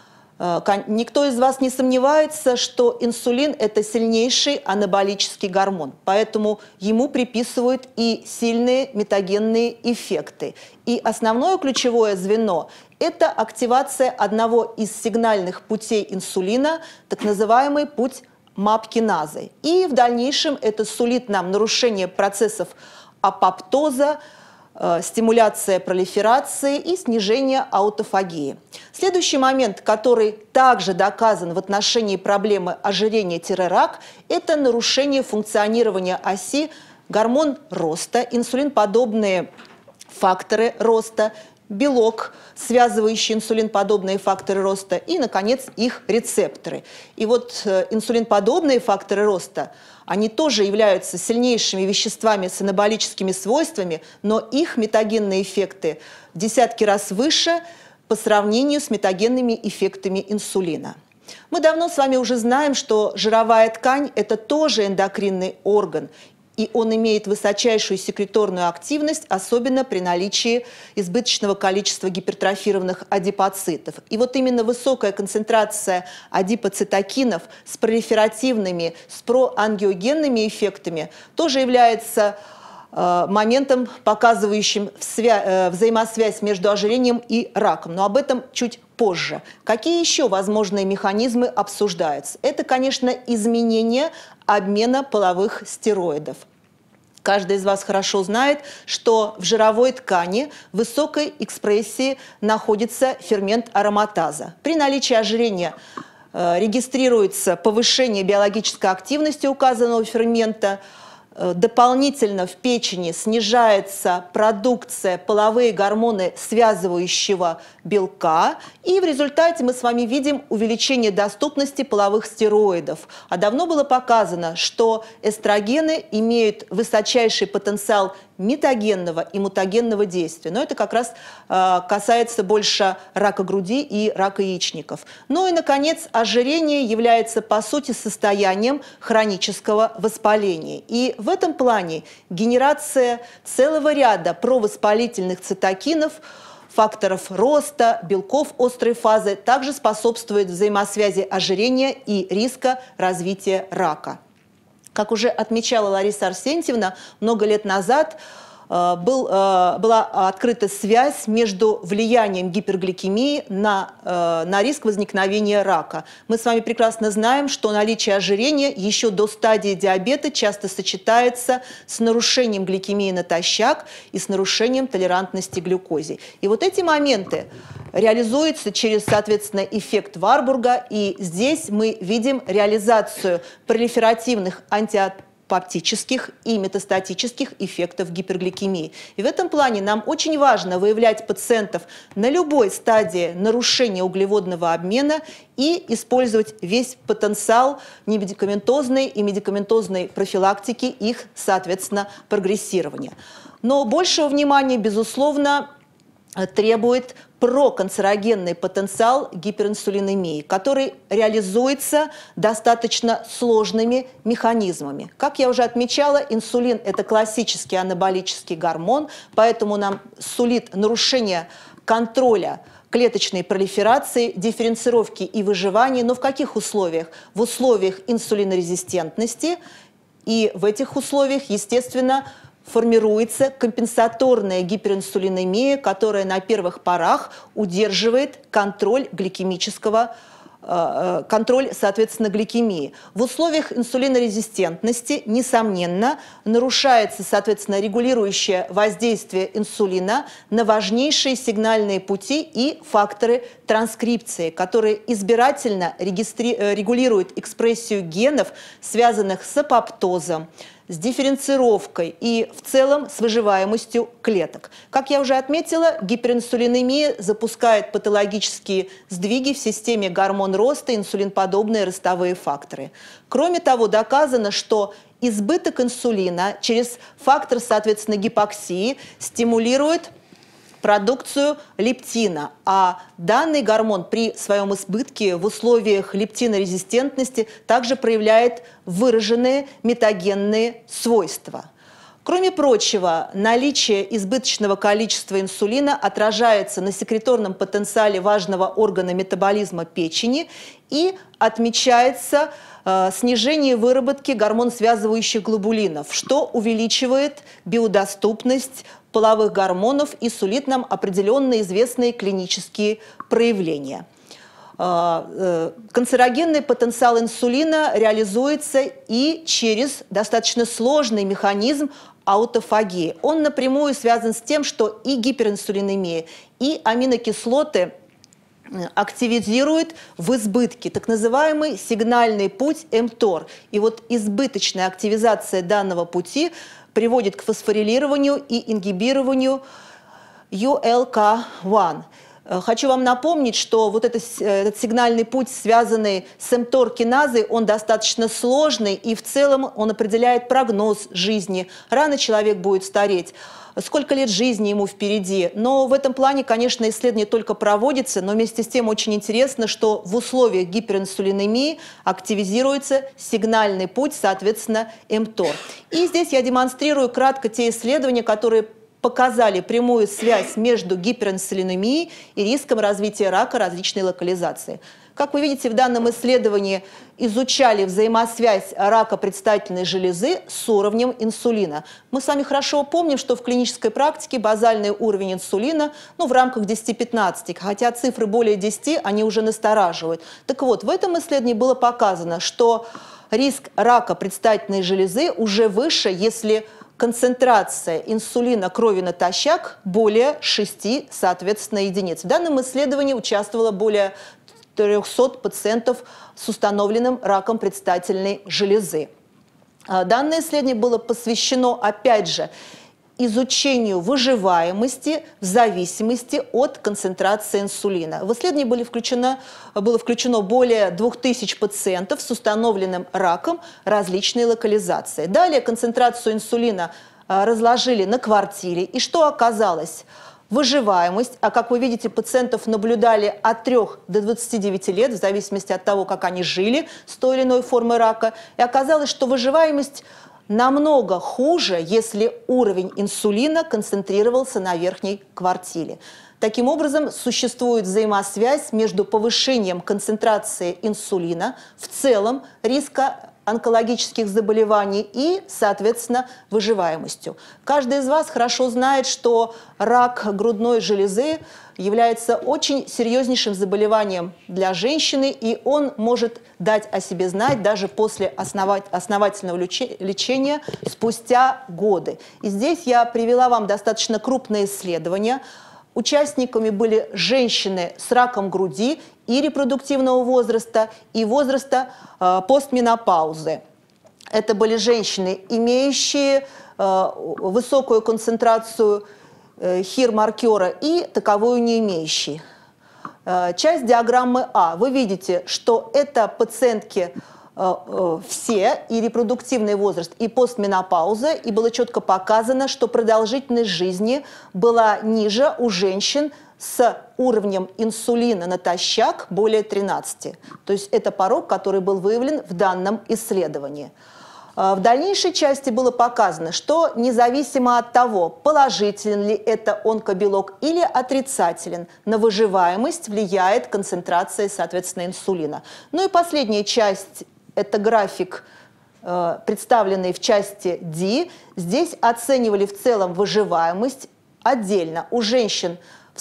Никто из вас не сомневается, что инсулин – это сильнейший анаболический гормон, поэтому ему приписывают и сильные метагенные эффекты. И основное ключевое звено – это активация одного из сигнальных путей инсулина, так называемый путь мапкиназы. И в дальнейшем это сулит нам нарушение процессов апоптоза, э, стимуляция пролиферации и снижение аутофагии. Следующий момент, который также доказан в отношении проблемы ожирения-рак, это нарушение функционирования оси гормон роста, инсулинподобные факторы роста, белок, связывающий инсулинподобные факторы роста, и, наконец, их рецепторы. И вот э, инсулинподобные факторы роста, они тоже являются сильнейшими веществами с анаболическими свойствами, но их метагенные эффекты в десятки раз выше по сравнению с метагенными эффектами инсулина. Мы давно с вами уже знаем, что жировая ткань – это тоже эндокринный орган, и он имеет высочайшую секреторную активность, особенно при наличии избыточного количества гипертрофированных адипоцитов. И вот именно высокая концентрация адипоцитокинов с пролиферативными, с проангиогенными эффектами тоже является э, моментом, показывающим свя э, взаимосвязь между ожирением и раком. Но об этом чуть позже. Какие еще возможные механизмы обсуждаются? Это, конечно, изменение обмена половых стероидов. Каждый из вас хорошо знает, что в жировой ткани высокой экспрессии находится фермент ароматаза. При наличии ожирения э, регистрируется повышение биологической активности указанного фермента. Дополнительно в печени снижается продукция половые гормоны связывающего белка, и в результате мы с вами видим увеличение доступности половых стероидов. А давно было показано, что эстрогены имеют высочайший потенциал метагенного и мутагенного действия. Но это как раз э, касается больше рака груди и рака яичников. Ну и, наконец, ожирение является, по сути, состоянием хронического воспаления. И в этом плане генерация целого ряда провоспалительных цитокинов, факторов роста, белков острой фазы также способствует взаимосвязи ожирения и риска развития рака. Как уже отмечала Лариса Арсентьевна, много лет назад э, был, э, была открыта связь между влиянием гипергликемии на, э, на риск возникновения рака. Мы с вами прекрасно знаем, что наличие ожирения еще до стадии диабета часто сочетается с нарушением гликемии натощак и с нарушением толерантности к глюкозе. И вот эти моменты реализуется через, соответственно, эффект Варбурга, и здесь мы видим реализацию пролиферативных антиапоптических и метастатических эффектов гипергликемии. И в этом плане нам очень важно выявлять пациентов на любой стадии нарушения углеводного обмена и использовать весь потенциал немедикаментозной и медикаментозной профилактики их, соответственно, прогрессирования. Но большего внимания, безусловно, требует проканцерогенный потенциал гиперинсулинемии, который реализуется достаточно сложными механизмами. Как я уже отмечала, инсулин – это классический анаболический гормон, поэтому нам сулит нарушение контроля клеточной пролиферации, дифференцировки и выживания. Но в каких условиях? В условиях инсулинорезистентности, и в этих условиях, естественно, формируется компенсаторная гиперинсулинемия, которая на первых порах удерживает контроль гликемического, э, контроль, соответственно, гликемии. В условиях инсулинорезистентности, несомненно, нарушается, соответственно, регулирующее воздействие инсулина на важнейшие сигнальные пути и факторы транскрипции, которые избирательно регистри... регулируют экспрессию генов, связанных с апоптозом, с дифференцировкой и в целом с выживаемостью клеток. Как я уже отметила, гиперинсулинемия запускает патологические сдвиги в системе гормон роста, инсулинподобные ростовые факторы. Кроме того, доказано, что избыток инсулина через фактор, соответственно, гипоксии стимулирует продукцию лептина, а данный гормон при своем избытке в условиях лептинорезистентности также проявляет выраженные метагенные свойства. Кроме прочего, наличие избыточного количества инсулина отражается на секреторном потенциале важного органа метаболизма печени и отмечается э, снижение выработки гормон-связывающих глобулинов, что увеличивает биодоступность половых гормонов и сулит нам определенные известные клинические проявления. Канцерогенный потенциал инсулина реализуется и через достаточно сложный механизм аутофагии. Он напрямую связан с тем, что и гиперинсулинемия, и аминокислоты активизирует в избытке так называемый сигнальный путь эм-тор. И вот избыточная активизация данного пути приводит к фосфорилированию и ингибированию ю эл ка один. Хочу вам напомнить, что вот этот, этот сигнальный путь, связанный с эм-тор-киназой, он достаточно сложный, и в целом он определяет прогноз жизни. Рано человек будет стареть, сколько лет жизни ему впереди. Но в этом плане, конечно, исследование только проводится, но вместе с тем очень интересно, что в условиях гиперинсулинемии активизируется сигнальный путь, соответственно, эм-тор. И здесь я демонстрирую кратко те исследования, которые показали прямую связь между гиперинсулинемией и риском развития рака различной локализации. Как вы видите, в данном исследовании изучали взаимосвязь рака предстательной железы с уровнем инсулина. Мы с вами хорошо помним, что в клинической практике базальный уровень инсулина ну, в рамках десяти-пятнадцати, хотя цифры более десяти, они уже настораживают. Так вот, в этом исследовании было показано, что риск рака предстательной железы уже выше, если концентрация инсулина крови натощак более шести, соответственно, единиц. В данном исследовании участвовало более трёхсот пациентов с установленным раком предстательной железы. Данное исследование было посвящено, опять же, изучению выживаемости в зависимости от концентрации инсулина. В исследование были включено, было включено более двух тысяч пациентов с установленным раком различной локализации. Далее концентрацию инсулина разложили на квартиле. И что оказалось? Выживаемость, а как вы видите, пациентов наблюдали от трёх до двадцати девяти лет, в зависимости от того, как они жили с той или иной формой рака. И оказалось, что выживаемость намного хуже, если уровень инсулина концентрировался на верхней квартиле. Таким образом, существует взаимосвязь между повышением концентрации инсулина, в целом риска онкологических заболеваний и, соответственно, выживаемостью. Каждый из вас хорошо знает, что рак грудной железы является очень серьезнейшим заболеванием для женщины, и он может дать о себе знать даже после основательного лечения спустя годы. И здесь я привела вам достаточно крупное исследование. Участниками были женщины с раком груди и репродуктивного возраста, и возраста э, постменопаузы. Это были женщины, имеющие э, высокую концентрацию э, хир-маркера и таковую не имеющие. Э, часть диаграммы А. Вы видите, что это пациентки все, и репродуктивный возраст, и постменопауза, и было четко показано, что продолжительность жизни была ниже у женщин с уровнем инсулина натощак более тринадцати. То есть это порог, который был выявлен в данном исследовании. В дальнейшей части было показано, что независимо от того, положителен ли это онкобелок или отрицателен, на выживаемость влияет концентрация, соответственно, инсулина. Ну и последняя часть – это график, представленный в части D. Здесь оценивали в целом выживаемость отдельно у женщин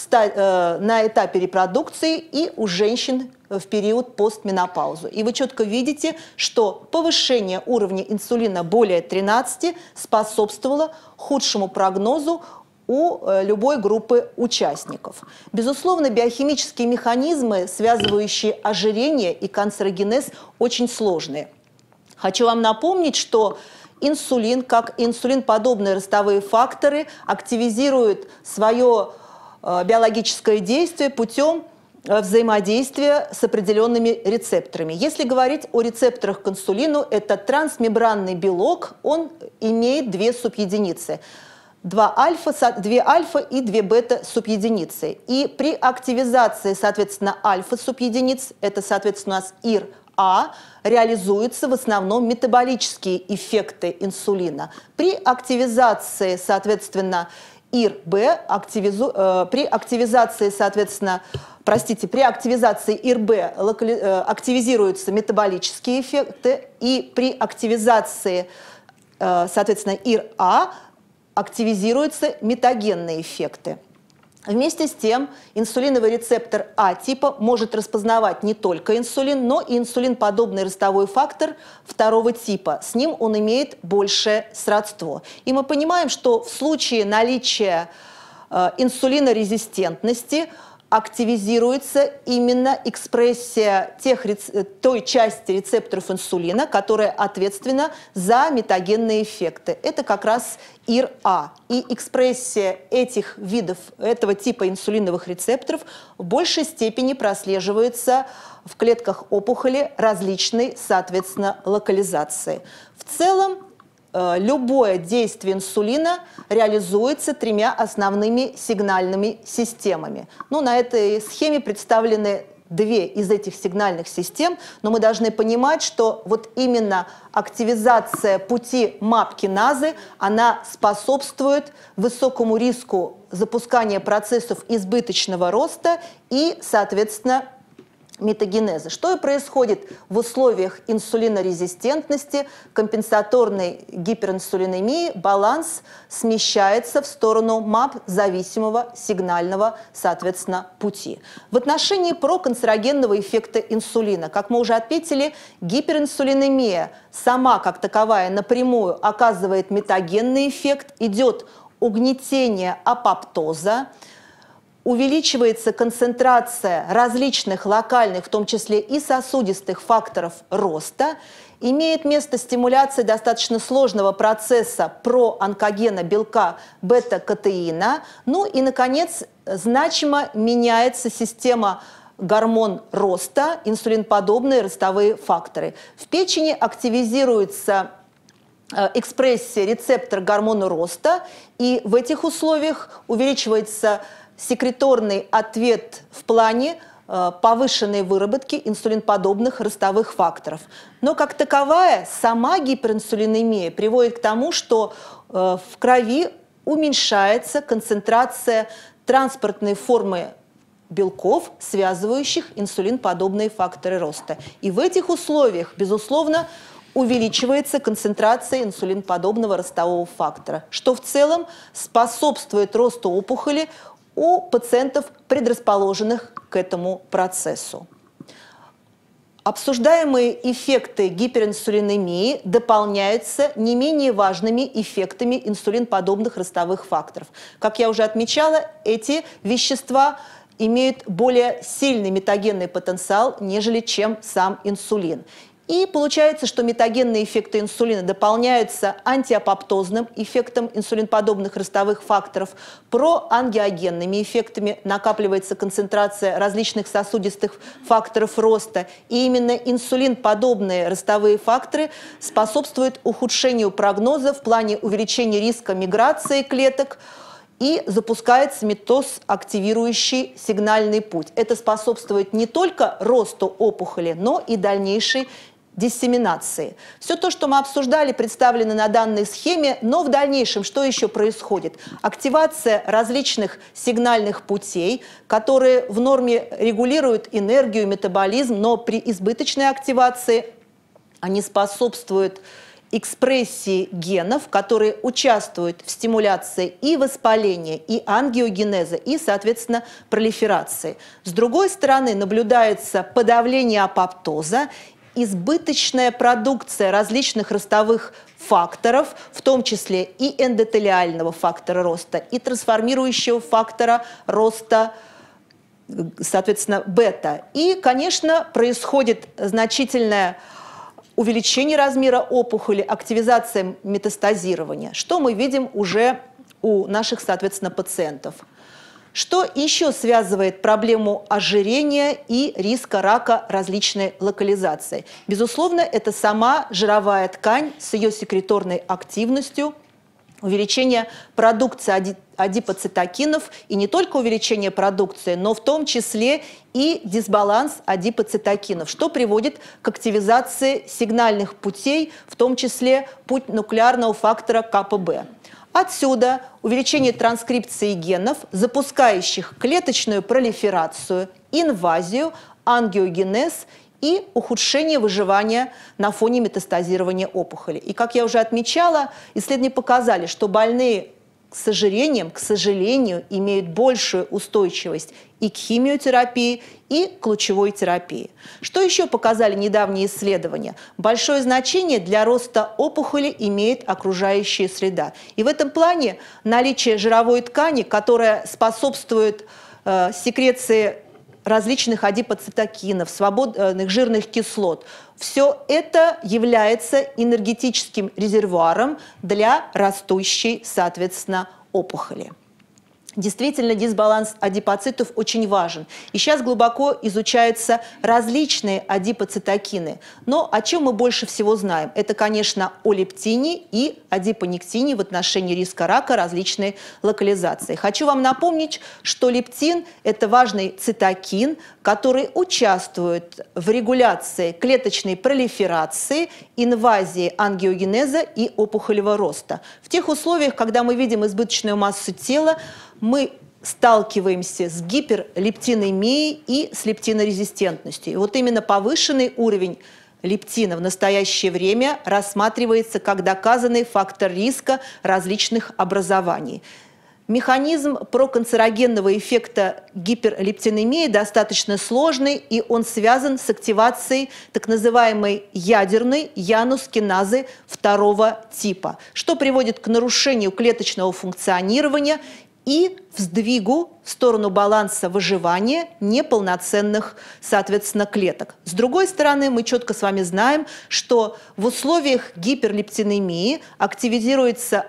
на этапе репродукции и у женщин в период постменопаузы. И вы четко видите, что повышение уровня инсулина более тринадцати способствовало худшему прогнозу у любой группы участников. Безусловно, биохимические механизмы, связывающие ожирение и канцерогенез, очень сложные. Хочу вам напомнить, что инсулин, как инсулинподобные ростовые факторы, активизирует свое биологическое действие путем взаимодействия с определенными рецепторами. Если говорить о рецепторах к инсулину, это трансмембранный белок, он имеет две субъединицы. Два альфа, две альфа и две бета субъединицы. И при активизации, соответственно, альфа субъединиц, это, соответственно, у нас ИР-А, реализуются в основном метаболические эффекты инсулина. При активизации, соответственно, ИР-Б, активизу, э, при активизации, соответственно, простите, при активизации ИР-Б локали, э, активизируются метаболические эффекты, и при активизации, э, соответственно, ИР-А активизируются метагенные эффекты. Вместе с тем, инсулиновый рецептор А-типа может распознавать не только инсулин, но и инсулинподобный ростовой фактор второго типа. С ним он имеет большее сродство. И мы понимаем, что в случае наличия э, инсулинорезистентности активизируется именно экспрессия тех, той части рецепторов инсулина, которая ответственна за метагенные эффекты. Это как раз ИР-А. И экспрессия этих видов, этого типа инсулиновых рецепторов в большей степени прослеживается в клетках опухоли различной, соответственно, локализации. В целом, любое действие инсулина реализуется тремя основными сигнальными системами. Ну, на этой схеме представлены две из этих сигнальных систем, но мы должны понимать, что вот именно активизация пути МАП-киназы, она способствует высокому риску запускания процессов избыточного роста и, соответственно, метагенеза. Что и происходит в условиях инсулинорезистентности, компенсаторной гиперинсулинемии, баланс смещается в сторону МАП-зависимого сигнального, соответственно, пути. В отношении проканцерогенного эффекта инсулина, как мы уже отметили, гиперинсулинемия сама как таковая напрямую оказывает метагенный эффект, идет угнетение апоптоза, увеличивается концентрация различных локальных, в том числе и сосудистых факторов роста, имеет место стимуляция достаточно сложного процесса проонкогена белка бета-катеина, ну и, наконец, значимо меняется система гормон роста, инсулинподобные ростовые факторы. В печени активизируется экспрессия рецептора гормона роста, и в этих условиях увеличивается секреторный ответ в плане э, повышенной выработки инсулинподобных ростовых факторов. Но как таковая сама гиперинсулинемия приводит к тому, что э, в крови уменьшается концентрация транспортной формы белков, связывающих инсулинподобные факторы роста. И в этих условиях, безусловно, увеличивается концентрация инсулинподобного ростового фактора, что в целом способствует росту опухоли у пациентов, предрасположенных к этому процессу. Обсуждаемые эффекты гиперинсулинемии дополняются не менее важными эффектами инсулинподобных ростовых факторов. Как я уже отмечала, эти вещества имеют более сильный метагенный потенциал, нежели чем сам инсулин. И получается, что метагенные эффекты инсулина дополняются антиапоптозным эффектом инсулинподобных ростовых факторов, проангиогенными эффектами, накапливается концентрация различных сосудистых факторов роста. И именно инсулинподобные ростовые факторы способствуют ухудшению прогноза в плане увеличения риска миграции клеток, и запускается митоз, активирующий сигнальный путь. Это способствует не только росту опухоли, но и дальнейшей диссеминации. Все то, что мы обсуждали, представлено на данной схеме, но в дальнейшем что еще происходит? Активация различных сигнальных путей, которые в норме регулируют энергию, метаболизм, но при избыточной активации они способствуют экспрессии генов, которые участвуют в стимуляции и воспаления, и ангиогенеза, и, соответственно, пролиферации. С другой стороны, наблюдается подавление апоптоза, избыточная продукция различных ростовых факторов, в том числе и эндотелиального фактора роста, и трансформирующего фактора роста, соответственно, бета. И, конечно, происходит значительное увеличение размера опухоли, активизация метастазирования, что мы видим уже у наших, соответственно, пациентов. Что еще связывает проблему ожирения и риска рака различной локализации? Безусловно, это сама жировая ткань с ее секреторной активностью, увеличение продукции адипоцитокинов, и не только увеличение продукции, но в том числе и дисбаланс адипоцитокинов, что приводит к активизации сигнальных путей, в том числе путь нуклеарного фактора ка пэ бэ. Отсюда увеличение транскрипции генов, запускающих клеточную пролиферацию, инвазию, ангиогенез и ухудшение выживания на фоне метастазирования опухоли. И, как я уже отмечала, исследования показали, что больные с ожирением, к сожалению, имеют большую устойчивость и к химиотерапии, и к лучевой терапии. Что еще показали недавние исследования? Большое значение для роста опухоли имеет окружающая среда. И в этом плане наличие жировой ткани, которая способствует э, секреции различных адипоцитокинов, свободных жирных кислот, все это является энергетическим резервуаром для растущей, соответственно, опухоли. Действительно, дисбаланс адипоцитов очень важен. И сейчас глубоко изучаются различные адипоцитокины. Но о чем мы больше всего знаем? Это, конечно, о лептине и адипонектине в отношении риска рака различной локализации. Хочу вам напомнить, что лептин – это важный цитокин, который участвует в регуляции клеточной пролиферации, инвазии ангиогенеза и опухолевого роста. В тех условиях, когда мы видим избыточную массу тела, мы сталкиваемся с гиперлептинемией и с лептинорезистентностью. И вот именно повышенный уровень лептина в настоящее время рассматривается как доказанный фактор риска различных образований. Механизм проканцерогенного эффекта гиперлептинемии достаточно сложный, и он связан с активацией так называемой ядерной янускиназы второго типа, что приводит к нарушению клеточного функционирования и в сдвигу в сторону баланса выживания неполноценных, соответственно, клеток. С другой стороны, мы четко с вами знаем, что в условиях гиперлептинемии активизируется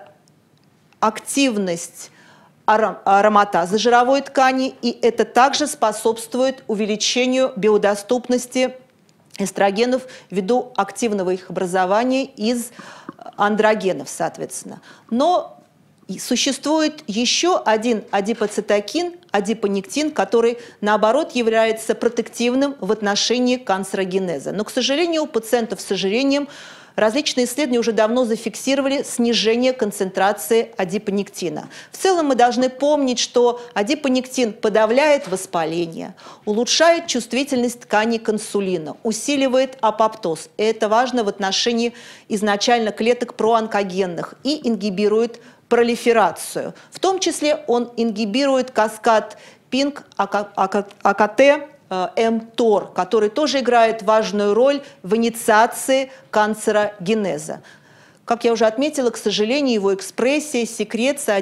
активность ароматазы жировой ткани, и это также способствует увеличению биодоступности эстрогенов ввиду активного их образования из андрогенов, соответственно. Но и существует еще один адипоцитокин, адипонектин, который, наоборот, является протективным в отношении канцерогенеза. Но, к сожалению, у пациентов с ожирением различные исследования уже давно зафиксировали снижение концентрации адипонектина. В целом мы должны помнить, что адипонектин подавляет воспаление, улучшает чувствительность тканей к инсулину, усиливает апоптоз. И это важно в отношении изначально клеток проонкогенных и ингибирует пролиферацию. В том числе он ингибирует каскад пинг а ка тэ эм-тор, который тоже играет важную роль в инициации канцерогенеза. Как я уже отметила, к сожалению, его экспрессия, секреция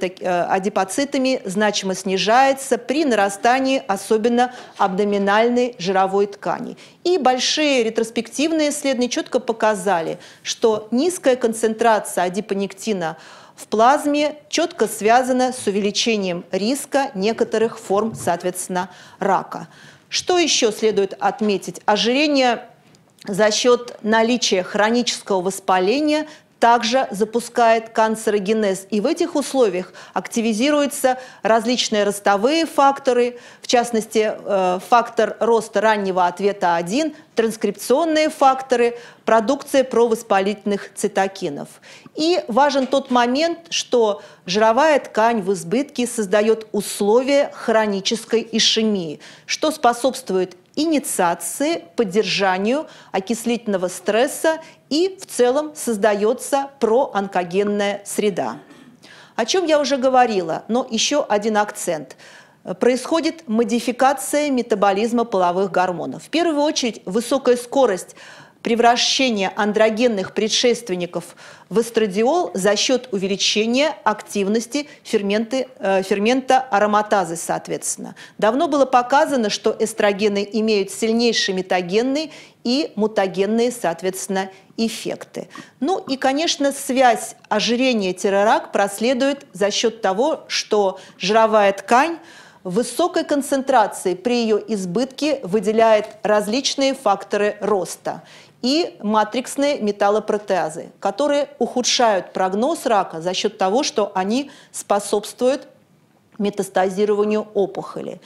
адипоцитами значимо снижается при нарастании особенно абдоминальной жировой ткани. И большие ретроспективные исследования четко показали, что низкая концентрация адипонектина в плазме четко связана с увеличением риска некоторых форм, соответственно, рака. Что еще следует отметить? Ожирение за счет наличия хронического воспаления также запускает канцерогенез. И в этих условиях активизируются различные ростовые факторы, в частности, фактор роста раннего ответа один, транскрипционные факторы, продукция провоспалительных цитокинов. И важен тот момент, что жировая ткань в избытке создает условия хронической ишемии, что способствует инициации, поддержанию окислительного стресса и в целом создается проонкогенная среда. О чем я уже говорила, но еще один акцент. Происходит модификация метаболизма половых гормонов. В первую очередь высокая скорость превращения андрогенных предшественников в эстрадиол за счет увеличения активности ферменты, э, фермента ароматазы, соответственно. Давно было показано, что эстрогены имеют сильнейшие метагенные и мутагенные, соответственно, эффекты. Ну и, конечно, связь ожирения-рак проследует за счет того, что жировая ткань в высокой концентрации при ее избытке выделяет различные факторы роста и матриксные металлопротеазы, которые ухудшают прогноз рака за счет того, что они способствуют метастазированию опухоли.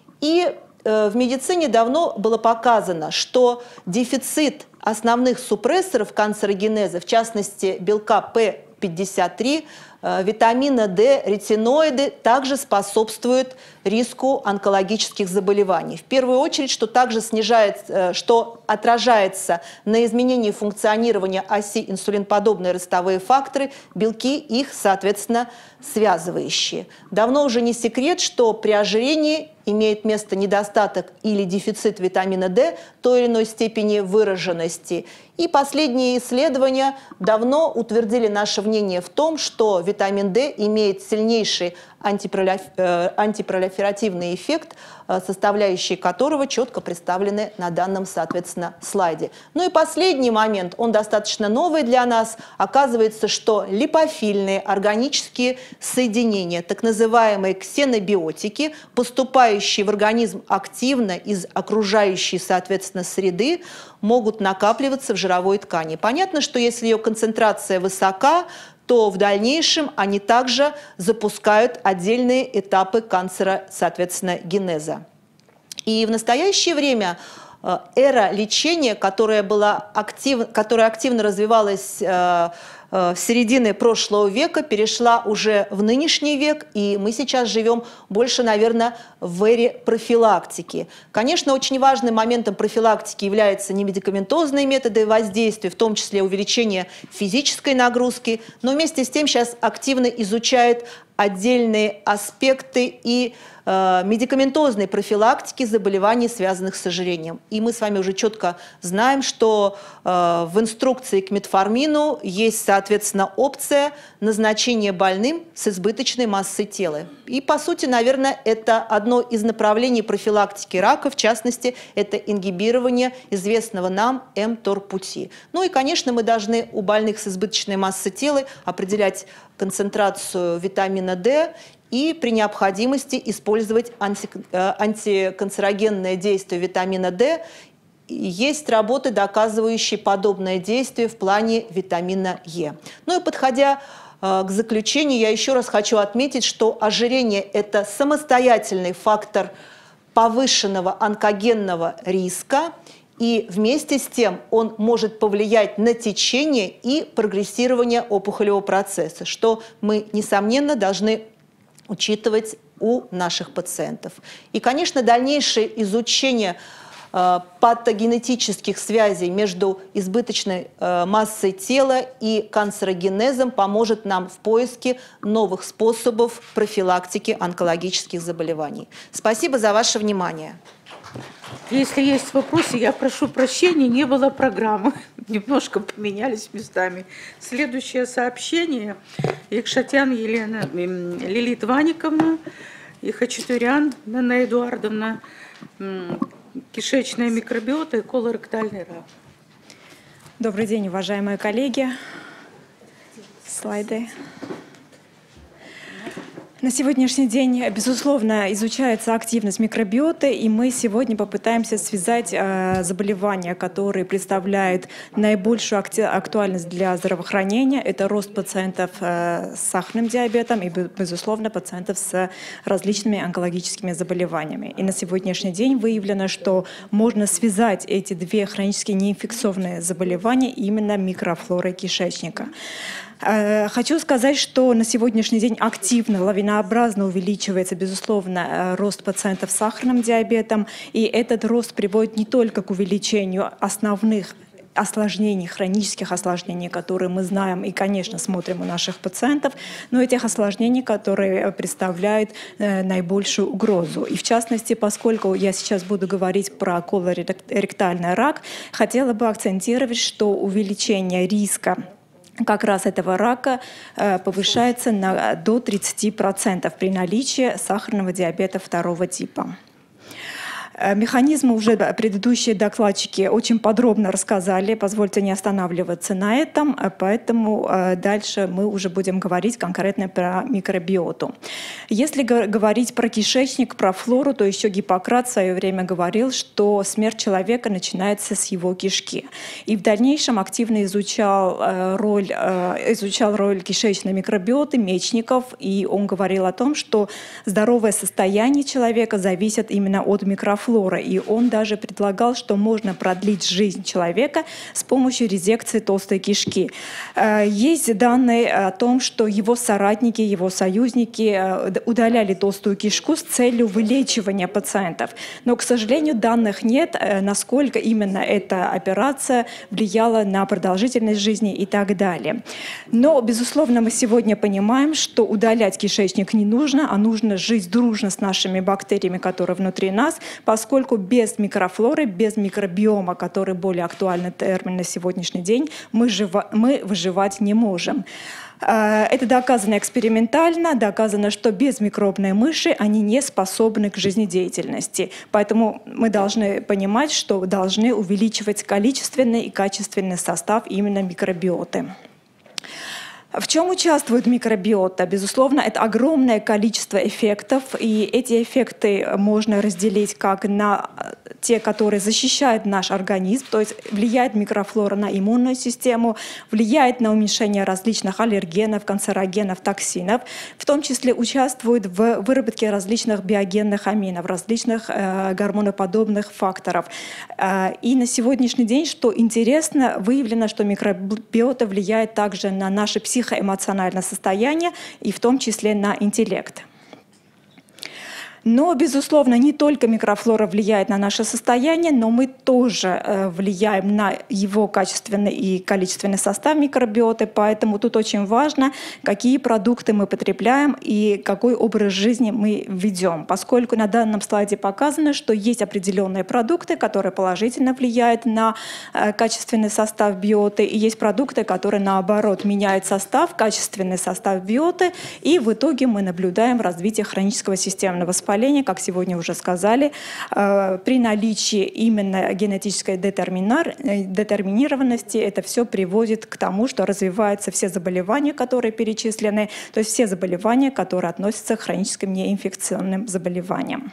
И э, в медицине давно было показано, что дефицит основных супрессоров канцерогенеза, в частности белка П пятьдесят три, витамина D, ретиноиды также способствуют риску онкологических заболеваний. В первую очередь, что также снижает, что отражается на изменении функционирования оси инсулинподобные ростовые факторы, белки их, соответственно, связывающие. Давно уже не секрет, что при ожирении имеет место недостаток или дефицит витамина D той или иной степени выраженности. И последние исследования давно утвердили наше мнение в том, что витамин D имеет сильнейший антипролиферативный эффект, составляющие которого четко представлены на данном, соответственно, слайде. Ну и последний момент, он достаточно новый для нас. Оказывается, что липофильные органические соединения, так называемые ксенобиотики, поступающие в организм активно из окружающей, соответственно, среды, могут накапливаться в жировой ткани. Понятно, что если ее концентрация высока, то в дальнейшем они также запускают отдельные этапы канцера, соответственно, генеза. И в настоящее время эра лечения, которая, была актив, которая активно развивалась э, э, в середине прошлого века, перешла уже в нынешний век, и мы сейчас живем больше, наверное, в эре профилактики. Конечно, очень важным моментом профилактики являются немедикаментозные методы воздействия, в том числе увеличение физической нагрузки, но вместе с тем сейчас активно изучают отдельные аспекты и э, медикаментозной профилактики заболеваний, связанных с ожирением. И мы с вами уже четко знаем, что э, в инструкции к метформину есть, соответственно, опция назначения больным с избыточной массой тела. И, по сути, наверное, это одно из направлений профилактики рака, в частности, это ингибирование известного нам эм-тор-пути. Ну и, конечно, мы должны у больных с избыточной массой тела определять концентрацию витамина D и при необходимости использовать анти, антиканцерогенное действие витамина D. Есть работы, доказывающие подобное действие в плане витамина Е. Ну и подходя к заключению, я еще раз хочу отметить, что ожирение – это самостоятельный фактор повышенного онкогенного риска, и вместе с тем он может повлиять на течение и прогрессирование опухолевого процесса, что мы, несомненно, должны учитывать у наших пациентов. И, конечно, дальнейшее изучение э, патогенетических связей между избыточной э, массой тела и канцерогенезом поможет нам в поиске новых способов профилактики онкологических заболеваний. Спасибо за ваше внимание. Если есть вопросы, я прошу прощения, не было программы. Немножко поменялись местами. Следующее сообщение. Якшатян Елена, Лилит Ваниковна и Хачатурян Нана Эдуардовна. Кишечная микробиота и колоректальный рак. Добрый день, уважаемые коллеги. Слайды. На сегодняшний день, безусловно, изучается активность микробиоты, и мы сегодня попытаемся связать э, заболевания, которые представляют наибольшую актуальность для здравоохранения. Это рост пациентов э, с сахарным диабетом и, безусловно, пациентов с различными онкологическими заболеваниями. И на сегодняшний день выявлено, что можно связать эти две хронические неинфекционные заболевания именно микрофлорой кишечника. Хочу сказать, что на сегодняшний день активно, лавинообразно увеличивается, безусловно, рост пациентов с сахарным диабетом. И этот рост приводит не только к увеличению основных осложнений, хронических осложнений, которые мы знаем и, конечно, смотрим у наших пациентов, но и тех осложнений, которые представляют э, наибольшую угрозу. И в частности, поскольку я сейчас буду говорить про колоректальный рак, хотела бы акцентировать, что увеличение риска как раз этого рака э, повышается на, до тридцати процентов при наличии сахарного диабета второго типа. Механизмы уже предыдущие докладчики очень подробно рассказали, позвольте не останавливаться на этом, поэтому дальше мы уже будем говорить конкретно про микробиоту. Если говорить про кишечник, про флору, то еще Гиппократ в свое время говорил, что смерть человека начинается с его кишки. И в дальнейшем активно изучал роль, изучал роль кишечной микробиоты Мечников, и он говорил о том, что здоровое состояние человека зависит именно от микрофлоры. И он даже предлагал, что можно продлить жизнь человека с помощью резекции толстой кишки. Есть данные о том, что его соратники, его союзники удаляли толстую кишку с целью вылечивания пациентов. Но, к сожалению, данных нет, насколько именно эта операция влияла на продолжительность жизни и так далее. Но, безусловно, мы сегодня понимаем, что удалять кишечник не нужно, а нужно жить дружно с нашими бактериями, которые внутри нас, поскольку без микрофлоры, без микробиома, который более актуальный термин на сегодняшний день, мы, жива, мы выживать не можем. Это доказано экспериментально, доказано, что безмикробные мыши, они не способны к жизнедеятельности. Поэтому мы должны понимать, что должны увеличивать количественный и качественный состав именно микробиоты. В чем участвует микробиота? Безусловно, это огромное количество эффектов, и эти эффекты можно разделить как на те, которые защищают наш организм, то есть влияет микрофлора на иммунную систему, влияет на уменьшение различных аллергенов, канцерогенов, токсинов, в том числе участвует в выработке различных биогенных аминов, различных э, гормоноподобных факторов. Э, и на сегодняшний день, что интересно, выявлено, что микробиота влияет также на наши психологические эмоциональное состояние и в том числе на интеллект. Но, безусловно, не только микрофлора влияет на наше состояние, но мы тоже влияем на его качественный и количественный состав микробиоты, поэтому тут очень важно, какие продукты мы потребляем и какой образ жизни мы ведем, поскольку на данном слайде показано, что есть определенные продукты, которые положительно влияют на качественный состав биоты, и есть продукты, которые, наоборот, меняют состав, качественный состав биоты, и в итоге мы наблюдаем развитие хронического системного воспаления, как сегодня уже сказали, при наличии именно генетической детерминированности это все приводит к тому, что развиваются все заболевания, которые перечислены, то есть все заболевания, которые относятся к хроническим неинфекционным заболеваниям.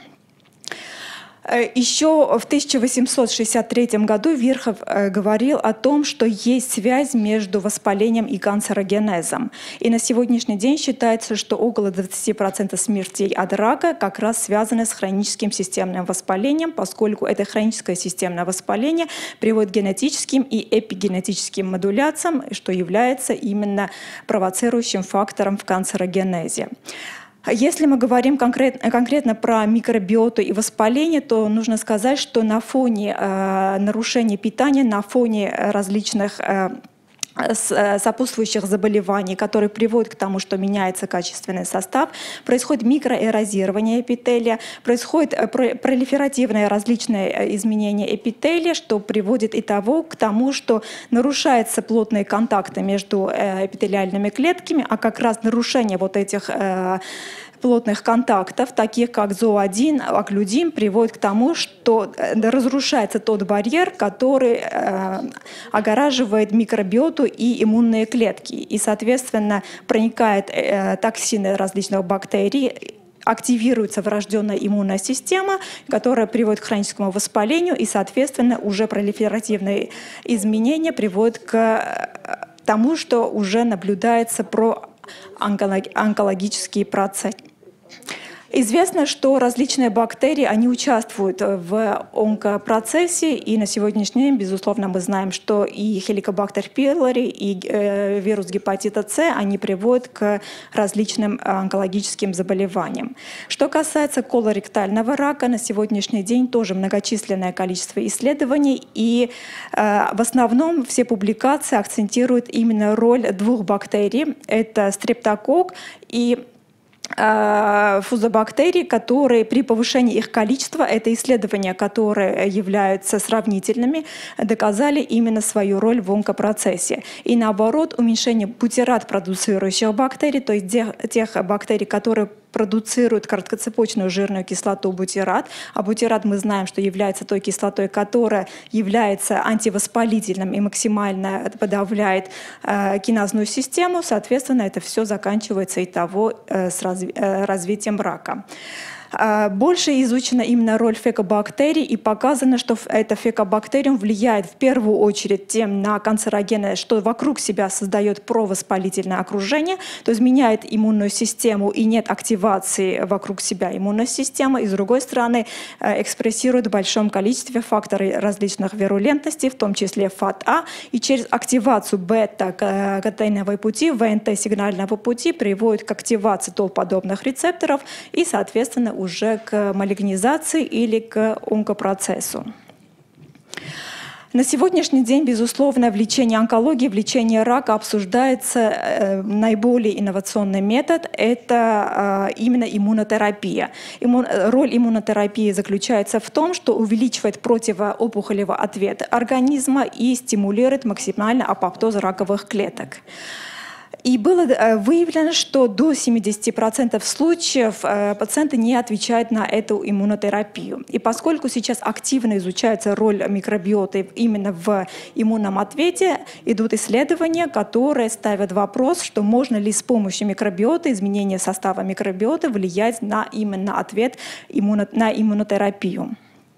Еще в тысяча восемьсот шестьдесят третьем году Вирхов говорил о том, что есть связь между воспалением и канцерогенезом. И на сегодняшний день считается, что около двадцати процентов смертей от рака как раз связаны с хроническим системным воспалением, поскольку это хроническое системное воспаление приводит к генетическим и эпигенетическим модуляциям, что является именно провоцирующим фактором в канцерогенезе. Если мы говорим конкретно, конкретно про микробиоту и воспаление, то нужно сказать, что на фоне э, нарушения питания, на фоне различных э, сопутствующих заболеваний, которые приводят к тому, что меняется качественный состав, происходит микроэрозирование эпителия, происходит пролиферативное различные изменения эпителия, что приводит и того, к тому, что нарушаются плотные контакты между эпителиальными клетками, а как раз нарушение вот этих плотных контактов, таких как зо один, оклюдин, приводит к тому, что разрушается тот барьер, который э, огораживает микробиоту и иммунные клетки. И, соответственно, проникают э, токсины различных бактерий, активируется врожденная иммунная система, которая приводит к хроническому воспалению, и, соответственно, уже пролиферативные изменения приводят к тому, что уже наблюдается проонкологический процесс. Известно, что различные бактерии, они участвуют в онкопроцессе, и на сегодняшний день, безусловно, мы знаем, что и Helicobacter pylori, и э, вирус гепатита С, они приводят к различным онкологическим заболеваниям. Что касается колоректального рака, на сегодняшний день тоже многочисленное количество исследований, и э, в основном все публикации акцентируют именно роль двух бактерий. Это стрептококк и фузобактерии, которые при повышении их количества, это исследования, которые являются сравнительными, доказали именно свою роль в онкопроцессе. И наоборот, уменьшение бутират продуцирующих бактерий, то есть тех бактерий, которые продуцируют короткоцепочную жирную кислоту бутират. А бутират мы знаем, что является той кислотой, которая является антивоспалительным и максимально подавляет э, киназную систему. Соответственно, это все заканчивается и того э, с разви э, развитием рака. Больше изучена именно роль фекобактерий, и показано, что это фекобактериум влияет в первую очередь тем на канцерогены, что вокруг себя создает провоспалительное окружение, то есть меняет иммунную систему и нет активации вокруг себя иммунной системы, и с другой стороны экспрессирует в большом количестве факторы различных вирулентностей, в том числе ФАТ-А, и через активацию бета-катейновой пути, ВНТ-сигнального пути приводит к активации толподобных рецепторов и, соответственно, уже к малигнизации или к онкопроцессу. На сегодняшний день, безусловно, в лечении онкологии, в лечении рака обсуждается э, наиболее инновационный метод – это э, именно иммунотерапия. Иммун, роль иммунотерапии заключается в том, что увеличивает противоопухолевый ответ организма и стимулирует максимально апоптоз раковых клеток. И было выявлено, что до семидесяти процентов случаев пациенты не отвечают на эту иммунотерапию. И поскольку сейчас активно изучается роль микробиоты именно в иммунном ответе, идут исследования, которые ставят вопрос, что можно ли с помощью микробиоты, изменения состава микробиоты влиять на именно ответ иммуно, на иммунотерапию.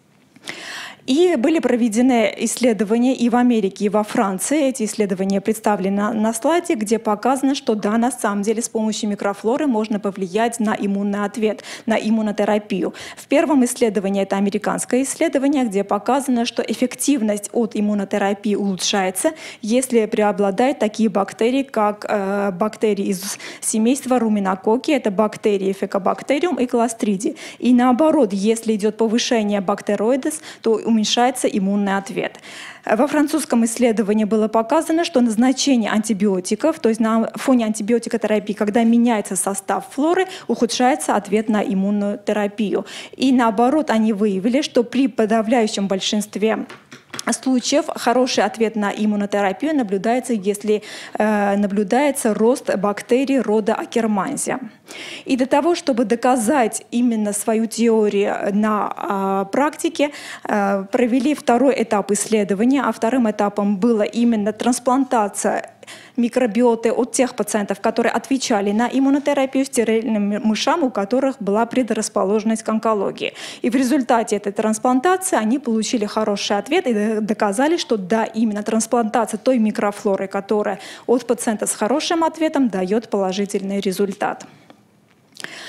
И были проведены исследования и в Америке, и во Франции. Эти исследования представлены на слайде, где показано, что да, на самом деле с помощью микрофлоры можно повлиять на иммунный ответ, на иммунотерапию. В первом исследовании, это американское исследование, где показано, что эффективность от иммунотерапии улучшается, если преобладают такие бактерии, как э, бактерии из семейства руминококки, это бактерии фекобактериум и кластриди. И наоборот, если идет повышение бактероидез, то уменьшается иммунный ответ. Во французском исследовании было показано, что назначение антибиотиков, то есть на фоне антибиотикотерапии, когда меняется состав флоры, ухудшается ответ на иммунную терапию. И наоборот, они выявили, что при подавляющем большинстве случаев хороший ответ на иммунотерапию наблюдается, если э, наблюдается рост бактерий рода Акерманзия. И для того, чтобы доказать именно свою теорию на э, практике, э, провели второй этап исследования, а вторым этапом была именно трансплантация микробиоты от тех пациентов, которые отвечали на иммунотерапию, стерильным мышам, у которых была предрасположенность к онкологии. И в результате этой трансплантации они получили хороший ответ и доказали, что да, именно трансплантация той микрофлоры, которая от пациента с хорошим ответом, дает положительный результат.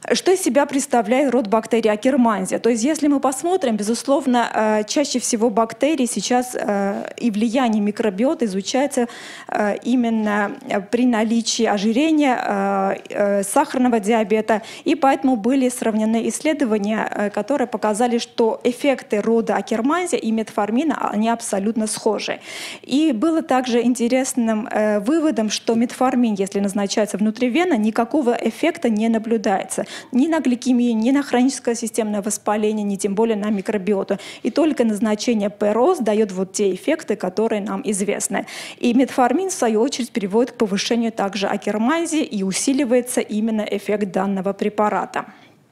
Что из себя представляет род бактерий Аккерманзия? То есть, если мы посмотрим, безусловно, чаще всего бактерии сейчас и влияние микробиота изучается именно при наличии ожирения, сахарного диабета, и поэтому были сравнены исследования, которые показали, что эффекты рода Аккерманзия и метформина, они абсолютно схожи. И было также интересным выводом, что метформин, если назначается внутривенно, никакого эффекта не наблюдается. Ни на гликемию, ни на хроническое системное воспаление, ни тем более на микробиоту. И только назначение ПРОС дает вот те эффекты, которые нам известны. И метформин, в свою очередь, приводит к повышению также Аккерманзии и усиливается именно эффект данного препарата.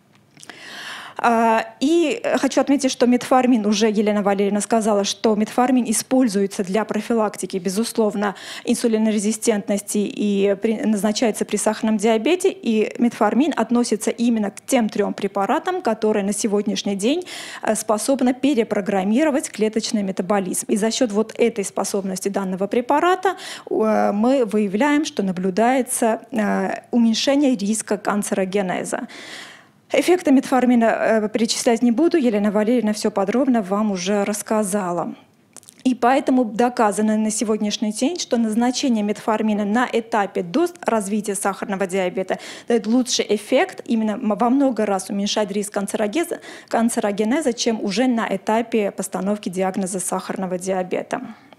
И хочу отметить, что метформин, уже Елена Валерьевна сказала, что метформин используется для профилактики, безусловно, инсулинорезистентности и при, назначается при сахарном диабете. И метформин относится именно к тем трем препаратам, которые на сегодняшний день способны перепрограммировать клеточный метаболизм. И за счет вот этой способности данного препарата мы выявляем, что наблюдается уменьшение риска канцерогенеза. Эффекты метформина э, перечислять не буду, Елена Валерьевна все подробно вам уже рассказала. И поэтому доказано на сегодняшний день, что назначение метформина на этапе до развития сахарного диабета дает лучший эффект, именно во много раз уменьшает риск канцерогенеза, канцерогенеза, чем уже на этапе постановки диагноза сахарного диабета.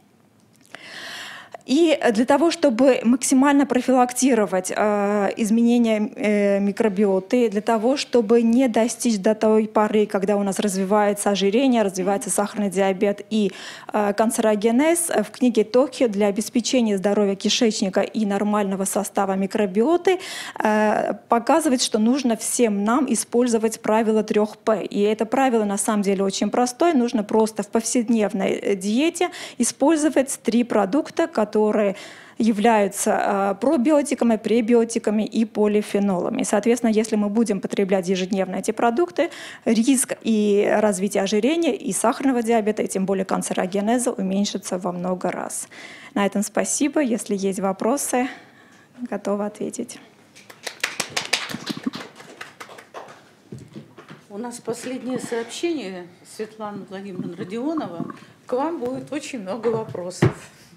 И для того, чтобы максимально профилактировать э, изменения э, микробиоты, для того, чтобы не достичь до той поры, когда у нас развивается ожирение, развивается сахарный диабет и э, канцерогенез, в книге Токио для обеспечения здоровья кишечника и нормального состава микробиоты э, показывает, что нужно всем нам использовать правило трех П. И это правило на самом деле очень простое. Нужно просто в повседневной диете использовать три продукта, которые которые являются пробиотиками, пребиотиками и полифенолами. Соответственно, если мы будем потреблять ежедневно эти продукты, риск и развития ожирения, и сахарного диабета, и тем более канцерогенеза уменьшится во много раз. На этом спасибо. Если есть вопросы, готова ответить. У нас последнее сообщение, Светлана Владимировна Родионова. К вам будет очень много вопросов.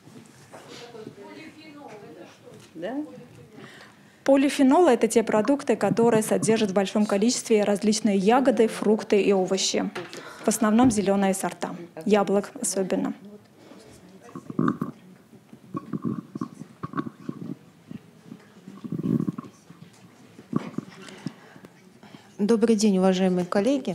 Да? Полифенолы – это те продукты, которые содержат в большом количестве различные ягоды, фрукты и овощи. В основном зеленые сорта, яблок особенно. Добрый день, уважаемые коллеги.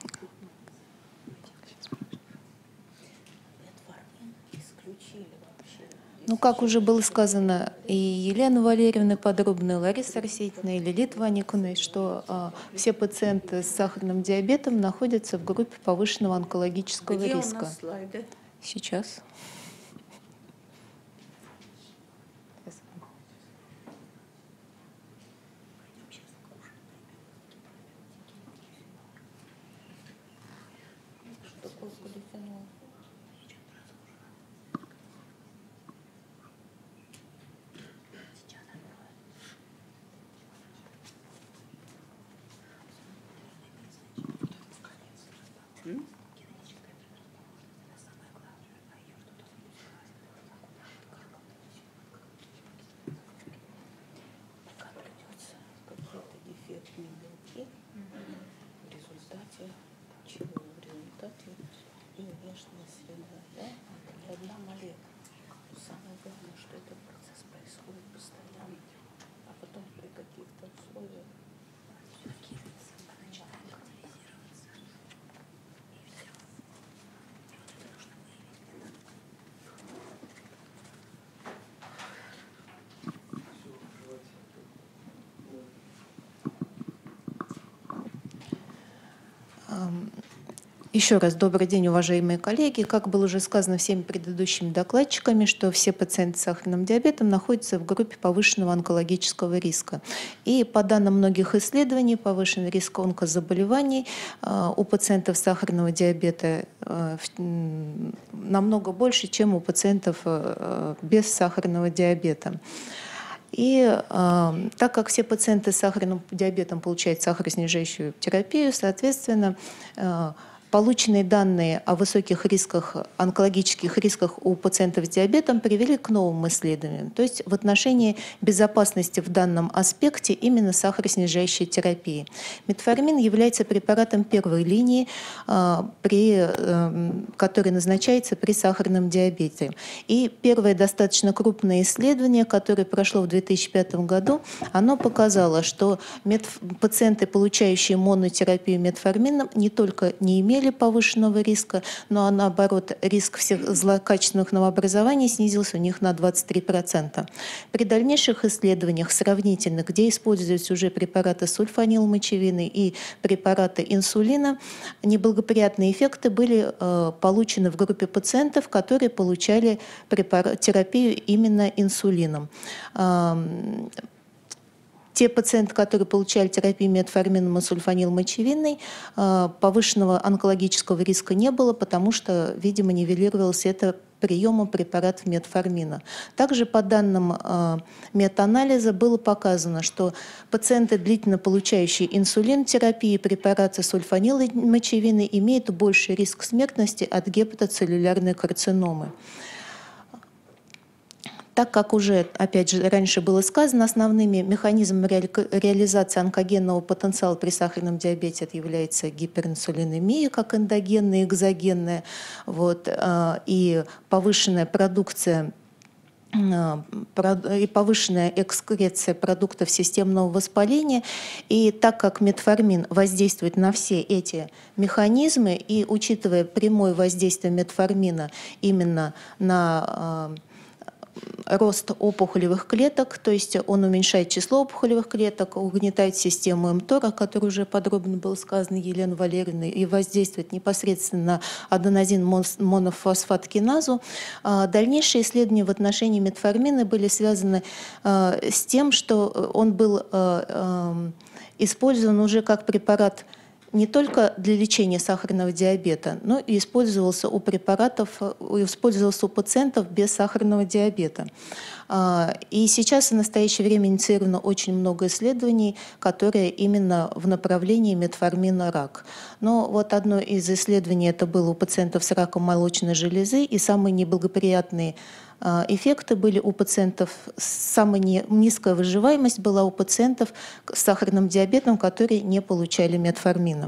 Ну, как уже было сказано и Еленой Валерьевной подробно, и Ларисой Арсентьевной, и Лилитой Ваникиной, что а, все пациенты с сахарным диабетом находятся в группе повышенного онкологического Где риска. у нас слайды? Сейчас. Что такое полифенол? Еще раз добрый день, уважаемые коллеги. Как было уже сказано всеми предыдущими докладчиками, что все пациенты с сахарным диабетом находятся в группе повышенного онкологического риска. И по данным многих исследований, повышенный риск онкозаболеваний у пациентов сахарного диабета намного больше, чем у пациентов без сахарного диабета. И э, так как все пациенты с сахарным диабетом получают сахароснижающую терапию, соответственно, э, полученные данные о высоких рисках, онкологических рисках у пациентов с диабетом привели к новым исследованиям. То есть в отношении безопасности в данном аспекте именно сахароснижающей терапии. Метформин является препаратом первой линии, при, который назначается при сахарном диабете. И первое достаточно крупное исследование, которое прошло в две тысячи пятом году, оно показало, что метф... пациенты, получающие монотерапию метформином, не только не имели повышенного риска, но наоборот риск всех злокачественных новообразований снизился у них на двадцать три процента. При дальнейших исследованиях сравнительных, где используются уже препараты сульфанилмочевины и препараты инсулина, неблагоприятные эффекты были э, получены в группе пациентов, которые получали препарат, терапию именно инсулином. Те пациенты, которые получали терапию метформином и сульфанилмочевиной, повышенного онкологического риска не было, потому что, видимо, нивелировалось это приемом препаратов метформина. Также по данным метаанализа было показано, что пациенты, длительно получающие инсулинотерапию и препараты сульфанилмочевины, имеют больший риск смертности от гепатоцеллюлярной карциномы. Так как уже, опять же, раньше было сказано, основными механизмами ре реализации онкогенного потенциала при сахарном диабете является гиперинсулинемия, как эндогенная и экзогенная, вот, и повышенная продукция и повышенная экскреция продуктов системного воспаления. И так как метформин воздействует на все эти механизмы, и учитывая прямое воздействие метформина именно на рост опухолевых клеток, то есть он уменьшает число опухолевых клеток, угнетает систему МТОР, о которой уже подробно было сказано Еленой Валерьевной, и воздействует непосредственно на аденозин-монофосфат-киназу. Дальнейшие исследования в отношении метформина были связаны с тем, что он был использован уже как препарат не только для лечения сахарного диабета, но и использовался у препаратов, использовался у пациентов без сахарного диабета. И сейчас в настоящее время инициировано очень много исследований, которые именно в направлении метформина рак. Но вот одно из исследований это было у пациентов с раком молочной железы, и самые неблагоприятные эффекты были у пациентов, самая низкая выживаемость была у пациентов с сахарным диабетом, которые не получали метформина.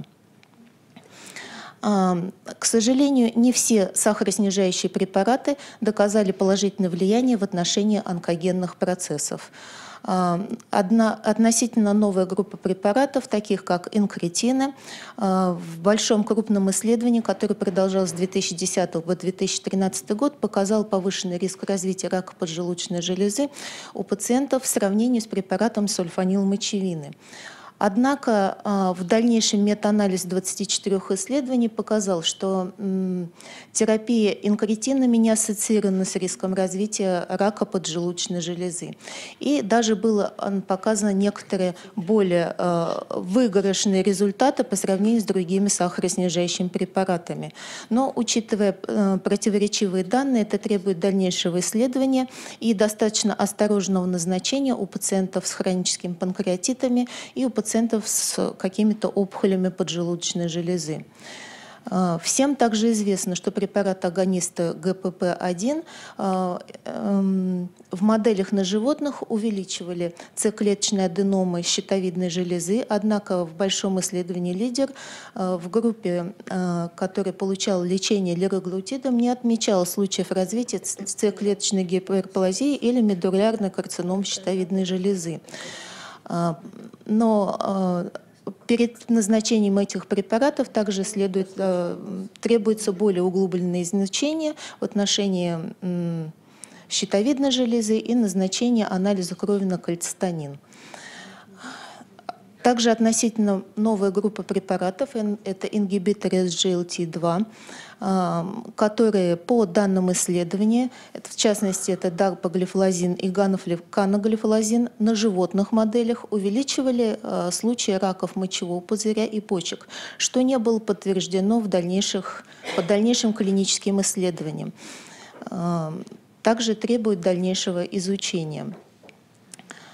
К сожалению, не все сахароснижающие препараты доказали положительное влияние в отношении онкогенных процессов. Одна относительно новая группа препаратов, таких как инкретины, в большом крупном исследовании, которое продолжалось с две тысячи десятого по две тысячи тринадцатый год, показал повышенный риск развития рака поджелудочной железы у пациентов в сравнении с препаратом сульфанилмочевины. Однако в дальнейшем метаанализ двадцати четырёх исследований показал, что терапия инкретинами не ассоциирована с риском развития рака поджелудочной железы. И даже было показано некоторые более выигрышные результаты по сравнению с другими сахароснижающими препаратами. Но, учитывая противоречивые данные, это требует дальнейшего исследования и достаточно осторожного назначения у пациентов с хроническими панкреатитами и у пациентов пациентов с какими-то опухолями поджелудочной железы. Всем также известно, что препараты агониста гэ пэ пэ один в моделях на животных увеличивали С-клеточные аденомы щитовидной железы, однако в большом исследовании «Лидер» в группе, которая получала лечение лираглутидом, не отмечала случаев развития С-клеточной гиперплазии или медулярной карциномы щитовидной железы. Но перед назначением этих препаратов также следует, требуется более углубленное изучение в отношении щитовидной железы и назначение анализа крови на кальцитонин. Также относительно новая группа препаратов, это ингибиторы эс джи эл ти два, которые по данным исследования, в частности это дарпаглифлозин и каноглифлозин, на животных моделях увеличивали случаи раков мочевого пузыря и почек, что не было подтверждено в дальнейших, по дальнейшим клиническим исследованиям. Также требует дальнейшего изучения.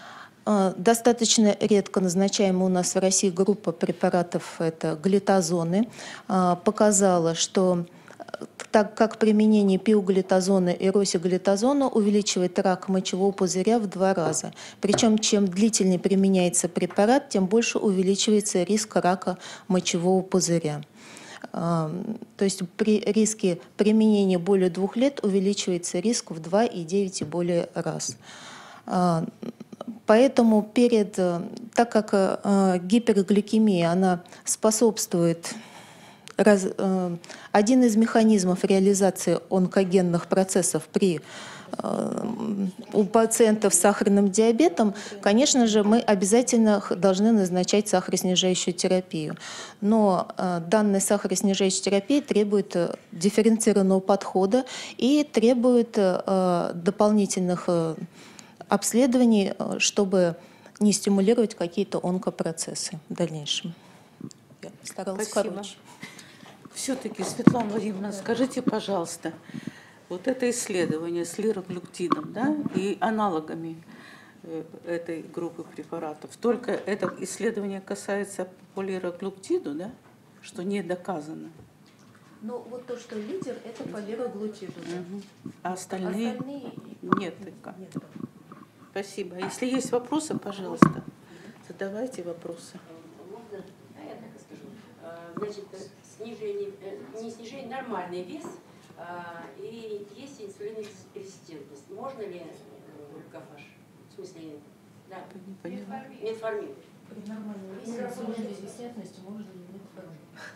А, Достаточно редко назначаемая у нас в России группа препаратов, это глитазоны, а, показала, что э, так как применение пиоглитазона и росиглитазона увеличивает рак мочевого пузыря в два раза. Причем чем длительнее применяется препарат, тем больше увеличивается риск рака мочевого пузыря. А, То есть при риске применения более двух лет увеличивается риск в два и девять и более раз. А, Поэтому перед, э, так как э, гипергликемия, она способствует, раз- э, один из механизмов реализации онкогенных процессов при э, у пациентов с сахарным диабетом, конечно же, мы обязательно х- должны назначать сахароснижающую терапию. Но э, данная сахароснижающая терапия требует э, дифференцированного подхода и требует э, дополнительных э, обследований, э, чтобы не стимулировать какие-то онкопроцессы в дальнейшем. Я старалась Спасибо. короче. Все-таки, Светлана Владимировна, скажите, пожалуйста, вот это исследование с лироглюктидом, да, и аналогами э, этой группы препаратов, только это исследование касается по лироглюктиду, да, что не доказано, Ну, вот то, что лидер, это по лироглутиду. Мгм. А остальные, нет. пока. Спасибо. Если есть вопросы, пожалуйста, задавайте вопросы. Можно? А я так и скажу. А, Значит, снижение, э, не снижение, нормальный вес а, и есть инсулинорезистентность. Можно ли э, глюкофаж? В смысле, да. Не поняла. Метформин. При нормальной инсулинорезистентности можно ли метформин?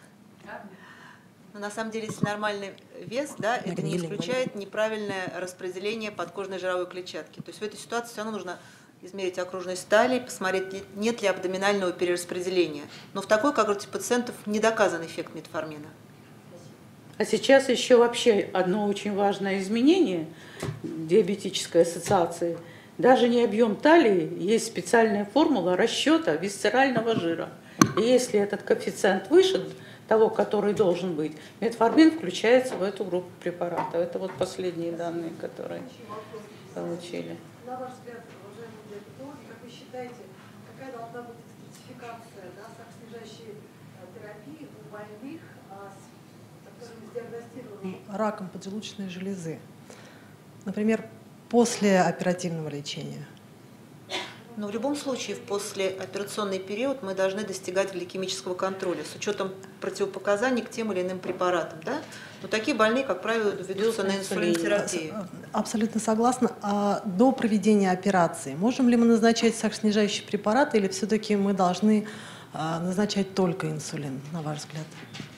Но на самом деле, если нормальный вес, да, это не Марина исключает неправильное распределение подкожной жировой клетчатки. То есть в этой ситуации все равно нужно измерить окружность талии, посмотреть, нет ли абдоминального перераспределения. Но в такой когорте пациентов не доказан эффект метформина. А сейчас еще вообще одно очень важное изменение диабетической ассоциации. Даже не объем талии, есть специальная формула расчета висцерального жира. И если этот коэффициент выше того, который должен быть, метформин включается в эту группу препаратов. Это вот последние данные, которые получили. На ваш взгляд, уважаемый диабетолог, как вы считаете, какая должна быть стратификация да, сахароснижающей терапии у больных, а, с, которыми сдиагностированы раком поджелудочной железы? Например, после оперативного лечения. Но в любом случае в послеоперационный период мы должны достигать гликемического контроля с учетом противопоказаний к тем или иным препаратам. Да? Но такие больные, как правило, ведутся на инсулинотерапию. Абсолютно согласна. А до проведения операции можем ли мы назначать сахароснижающие препараты или все-таки мы должны а, назначать только инсулин, на ваш взгляд?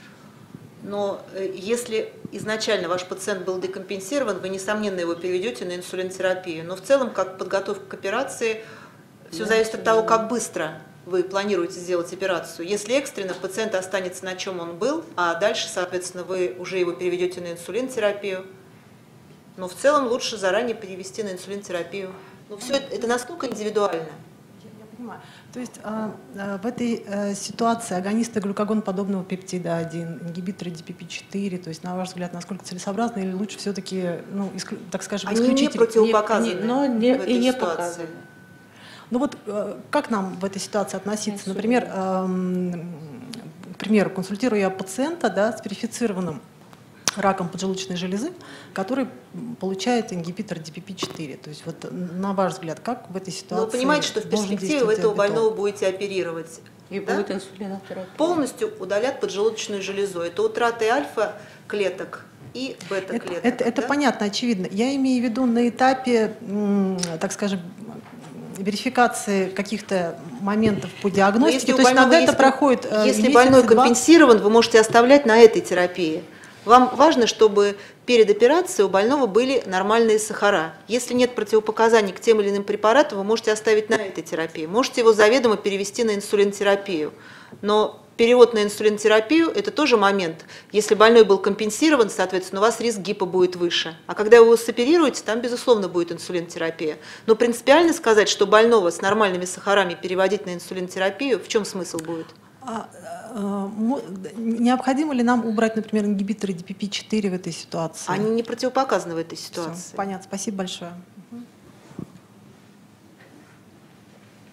Но э, если изначально ваш пациент был декомпенсирован, вы, несомненно, его переведете на инсулинотерапию. Но в целом, как подготовка к операции, все зависит от того, как быстро вы планируете сделать операцию. Если экстренно, пациент останется на чем он был, а дальше, соответственно, вы уже его переведете на инсулинотерапию. Но в целом лучше заранее перевести на инсулинотерапию. Но все это, это насколько индивидуально. Я понимаю. То есть а, а, в этой а, ситуации агонисты глюкагоноподобного пептида один, ингибиторы ди пи пи четыре, то есть, на ваш взгляд, насколько целесообразно или лучше все-таки, ну, исклю, так скажем, Они не исключительно? противопоказаны, Не- но не- в этой и не ситуации. показаны. Ну вот э, как нам в этой ситуации относиться? Инсулин. Например, эм, к примеру, консультирую я пациента, да, с верифицированным раком поджелудочной железы, который получает ингибитор ди пи пи четыре. То есть вот на ваш взгляд, как в этой ситуации? Но вы понимаете, что в должен перспективе вы действовать этого диабетолог? больного будете оперировать. И да? будет инсулинотерапия. Полностью удалят поджелудочную железу. Это утрата альфа-клеток и бета-клеток. Это, это, это да? понятно, очевидно. Я имею в виду на этапе, м, так скажем, верификации каких-то моментов по Но диагностике. если у То есть больного иногда это есть- проходит э, Если месяц, больной два. компенсирован, вы можете оставлять на этой терапии. Вам важно, чтобы перед операцией у больного были нормальные сахара. Если нет противопоказаний к тем или иным препаратам, вы можете оставить на этой терапии. Можете его заведомо перевести на инсулинотерапию. Но перевод на инсулинотерапию – это тоже момент. Если больной был компенсирован, соответственно, у вас риск гипо будет выше. А когда вы его соперируете, там, безусловно, будет инсулинотерапия. Но принципиально сказать, что больного с нормальными сахарами переводить на инсулинотерапию, в чем смысл будет? А, э, мо- необходимо ли нам убрать, например, ингибиторы ди пи пи четыре в этой ситуации? Они не противопоказаны в этой Всё, ситуации. понятно, спасибо большое.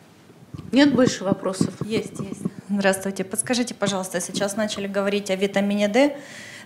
Нет больше вопросов? Есть, есть. Здравствуйте. Подскажите, пожалуйста, сейчас начали говорить о витамине D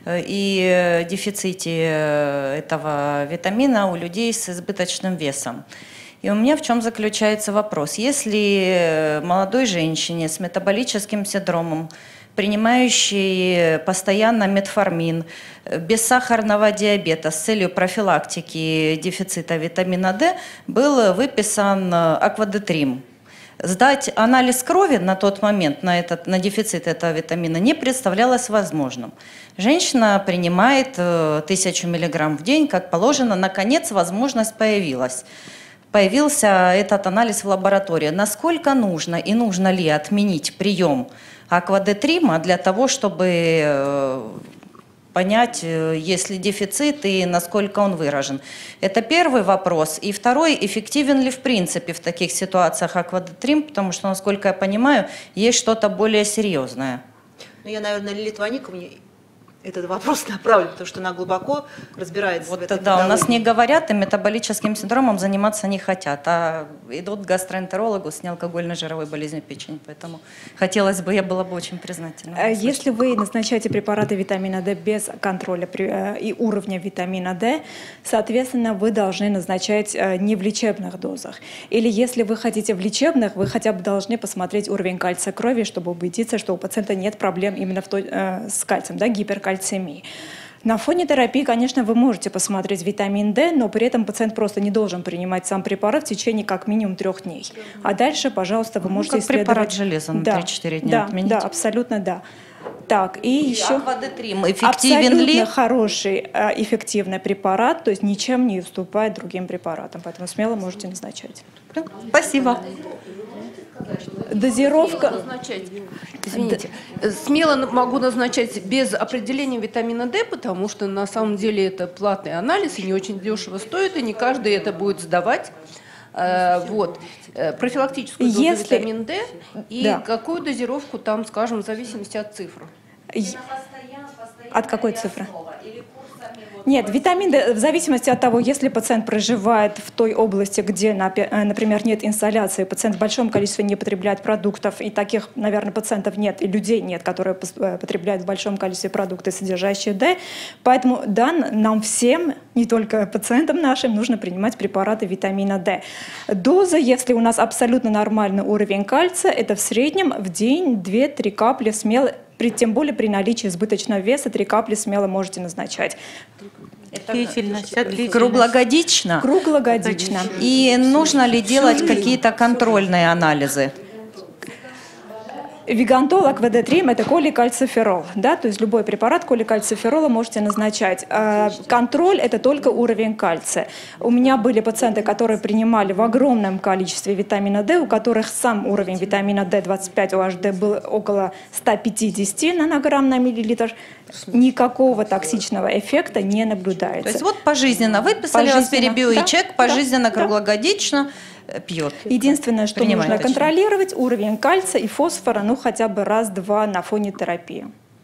и дефиците этого витамина у людей с избыточным весом. И у меня в чем заключается вопрос? Если молодой женщине с метаболическим синдромом, принимающей постоянно метформин, без сахарного диабета с целью профилактики дефицита витамина D, был выписан аквадетрим, сдать анализ крови на тот момент на, этот, на дефицит этого витамина не представлялось возможным. Женщина принимает тысячу миллиграмм в день, как положено, наконец возможность появилась. Появился этот анализ в лаборатории. Насколько нужно и нужно ли отменить прием аквадетрима для того, чтобы понять, есть ли дефицит и насколько он выражен? Это первый вопрос. И второй, эффективен ли в принципе в таких ситуациях аквадетрим, потому что, насколько я понимаю, есть что-то более серьезное. Ну, я, наверное, Лилит Ваниковне этот вопрос направлю, потому что она глубоко разбирается Вот в этой да, у нас патологии. не говорят, и метаболическим синдромом заниматься не хотят, а идут к гастроэнтерологу с неалкогольной жировой болезнью печени. Поэтому хотелось бы, я была бы очень признательна. А Если вы назначаете препараты витамина D без контроля при- и уровня витамина D, соответственно, вы должны назначать э, не в лечебных дозах. Или если вы хотите в лечебных, вы хотя бы должны посмотреть уровень кальция крови, чтобы убедиться, что у пациента нет проблем именно в той, э, с кальцием, да, гиперкальциемии. На фоне терапии, конечно, вы можете посмотреть витамин D, но при этом пациент просто не должен принимать сам препарат в течение как минимум трех дней. А дальше, пожалуйста, вы Ну, можете как препарат исследовать... железа на Да, три-четыре дня да, отменить. да, абсолютно да. Так, и, И еще аквадетрим эффективен абсолютно ли? хороший, э, эффективный препарат, то есть ничем не уступает другим препаратам, поэтому смело можете назначать. Спасибо. Дозировка... Назначать, извините, смело могу назначать без определения витамина D, потому что на самом деле это платный анализ и не очень дешево стоит, и не каждый это будет сдавать. Э, Вот. Э, Профилактическую дозу Если- витамина D и Да. какую дозировку там, скажем, в зависимости от цифр. От какой цифры? Нет, витамин D, в зависимости от того, если пациент проживает в той области, где, напи- э, например, нет инсоляции, пациент в большом количестве не потребляет продуктов, и таких, наверное, пациентов нет, и людей нет, которые пос- э, потребляют в большом количестве продукты, содержащие D. Поэтому, да, н- нам всем, не только пациентам нашим, нужно принимать препараты витамина D. Доза, если у нас абсолютно нормальный уровень кальция, это в среднем в день две-три капли смело, при, тем более при наличии избыточного веса, три капли смело можете назначать. Длительность, а длительность? Круглогодично? Круглогодично. И нужно ли делать какие-то контрольные анализы? Вигантол, аквадетрим – это коликальциферол, да, то есть любой препарат коликальциферола можете назначать. А контроль – это только уровень кальция. У меня были пациенты, которые принимали в огромном количестве витамина D, у которых сам уровень витамина D двадцать пять о эйч ди был около ста пятидесяти нанограмм на миллилитр. Никакого токсичного эффекта не наблюдается. То есть вот пожизненно выписали, вас Пожизненно, перебью, да, и человек да, пожизненно, да. круглогодично пьет. Единственное, что Принимает, нужно точнее. контролировать, уровень кальция и фосфора, ну хотя бы раз-два на фоне терапии.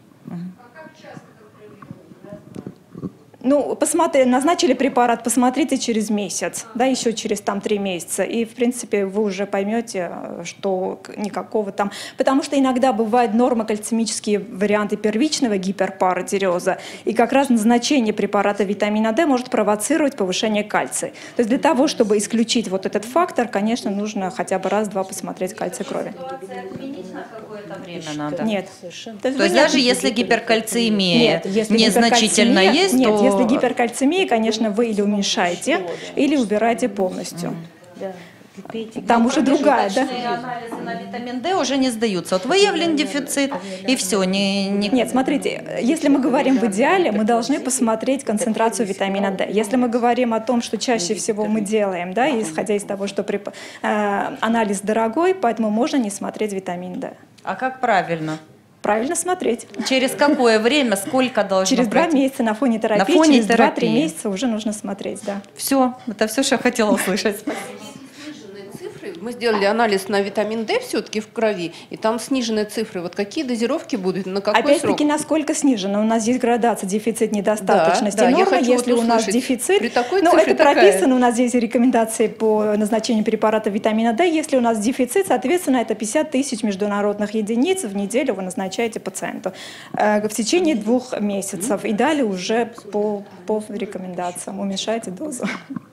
Ну, посмотри, назначили препарат, посмотрите через месяц, да, еще через там три месяца, и, в принципе, вы уже поймете, что к- никакого там... Потому что иногда бывают нормокальцемические варианты первичного гиперпаратиреоза, и как раз назначение препарата витамина D может провоцировать повышение кальция. То есть для того, чтобы исключить вот этот фактор, конечно, нужно хотя бы раз-два посмотреть кальций крови. Время надо. Нет. То есть даже если гиперкальциемия Нет, если незначительно гиперкальцемия- есть, нет, то... если гиперкальцемия, конечно, вы или уменьшаете, или убираете полностью. Там уже другая, да? Анализы на витамин D уже не сдаются. Вот выявлен дефицит, и все. Не, не... Нет, смотрите, если мы говорим в идеале, мы должны посмотреть концентрацию витамина D. Если мы говорим о том, что чаще всего мы делаем, да, исходя из того, что преп- э, анализ дорогой, поэтому можно не смотреть витамин D. А как правильно? Правильно смотреть. Через какое время, сколько должно Через два пройти? месяца на фоне терапии, На фоне через два-три терапии. месяца уже нужно смотреть, да. Все, это все, что я хотела услышать. Сниженные цифры Мы сделали анализ на витамин D все-таки в крови, и там снижены цифры. Вот какие дозировки будут, на какой срок? Опять-таки, насколько снижено? У нас здесь градация дефицит недостаточности Да, да, я нормы. хочу Если вот у нас услышать, дефицит, при такой ну цифре это такая. прописано, у нас здесь рекомендации по назначению препарата витамина D. Если у нас дефицит, соответственно, это пятьдесят тысяч международных единиц в неделю вы назначаете пациенту э, в течение двух месяцев. И далее уже по, по рекомендациям уменьшайте дозу.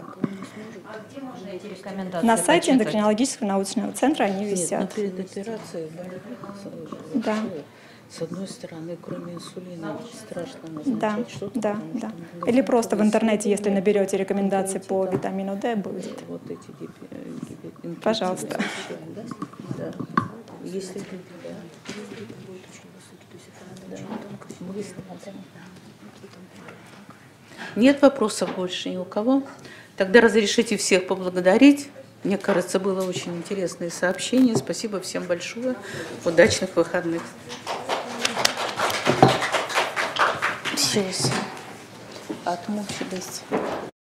Эти рекомендации На сайте почитать? эндокринологического научного центра они Нет, но висят. перед операцией больных, Да. с одной стороны, кроме инсулина, страшно Да, назначать что-то. да, потому да. что Или просто в интернете, если наберете рекомендации по витамину D, будет. вот эти гипи- гипи- гипи- Пожалуйста. Да? Да. Если да. Да. Быстро, да. Нет вопросов больше ни у кого? Тогда разрешите всех поблагодарить. Мне кажется, было очень интересное сообщение. Спасибо всем большое. Удачных выходных. Все. Отмучились.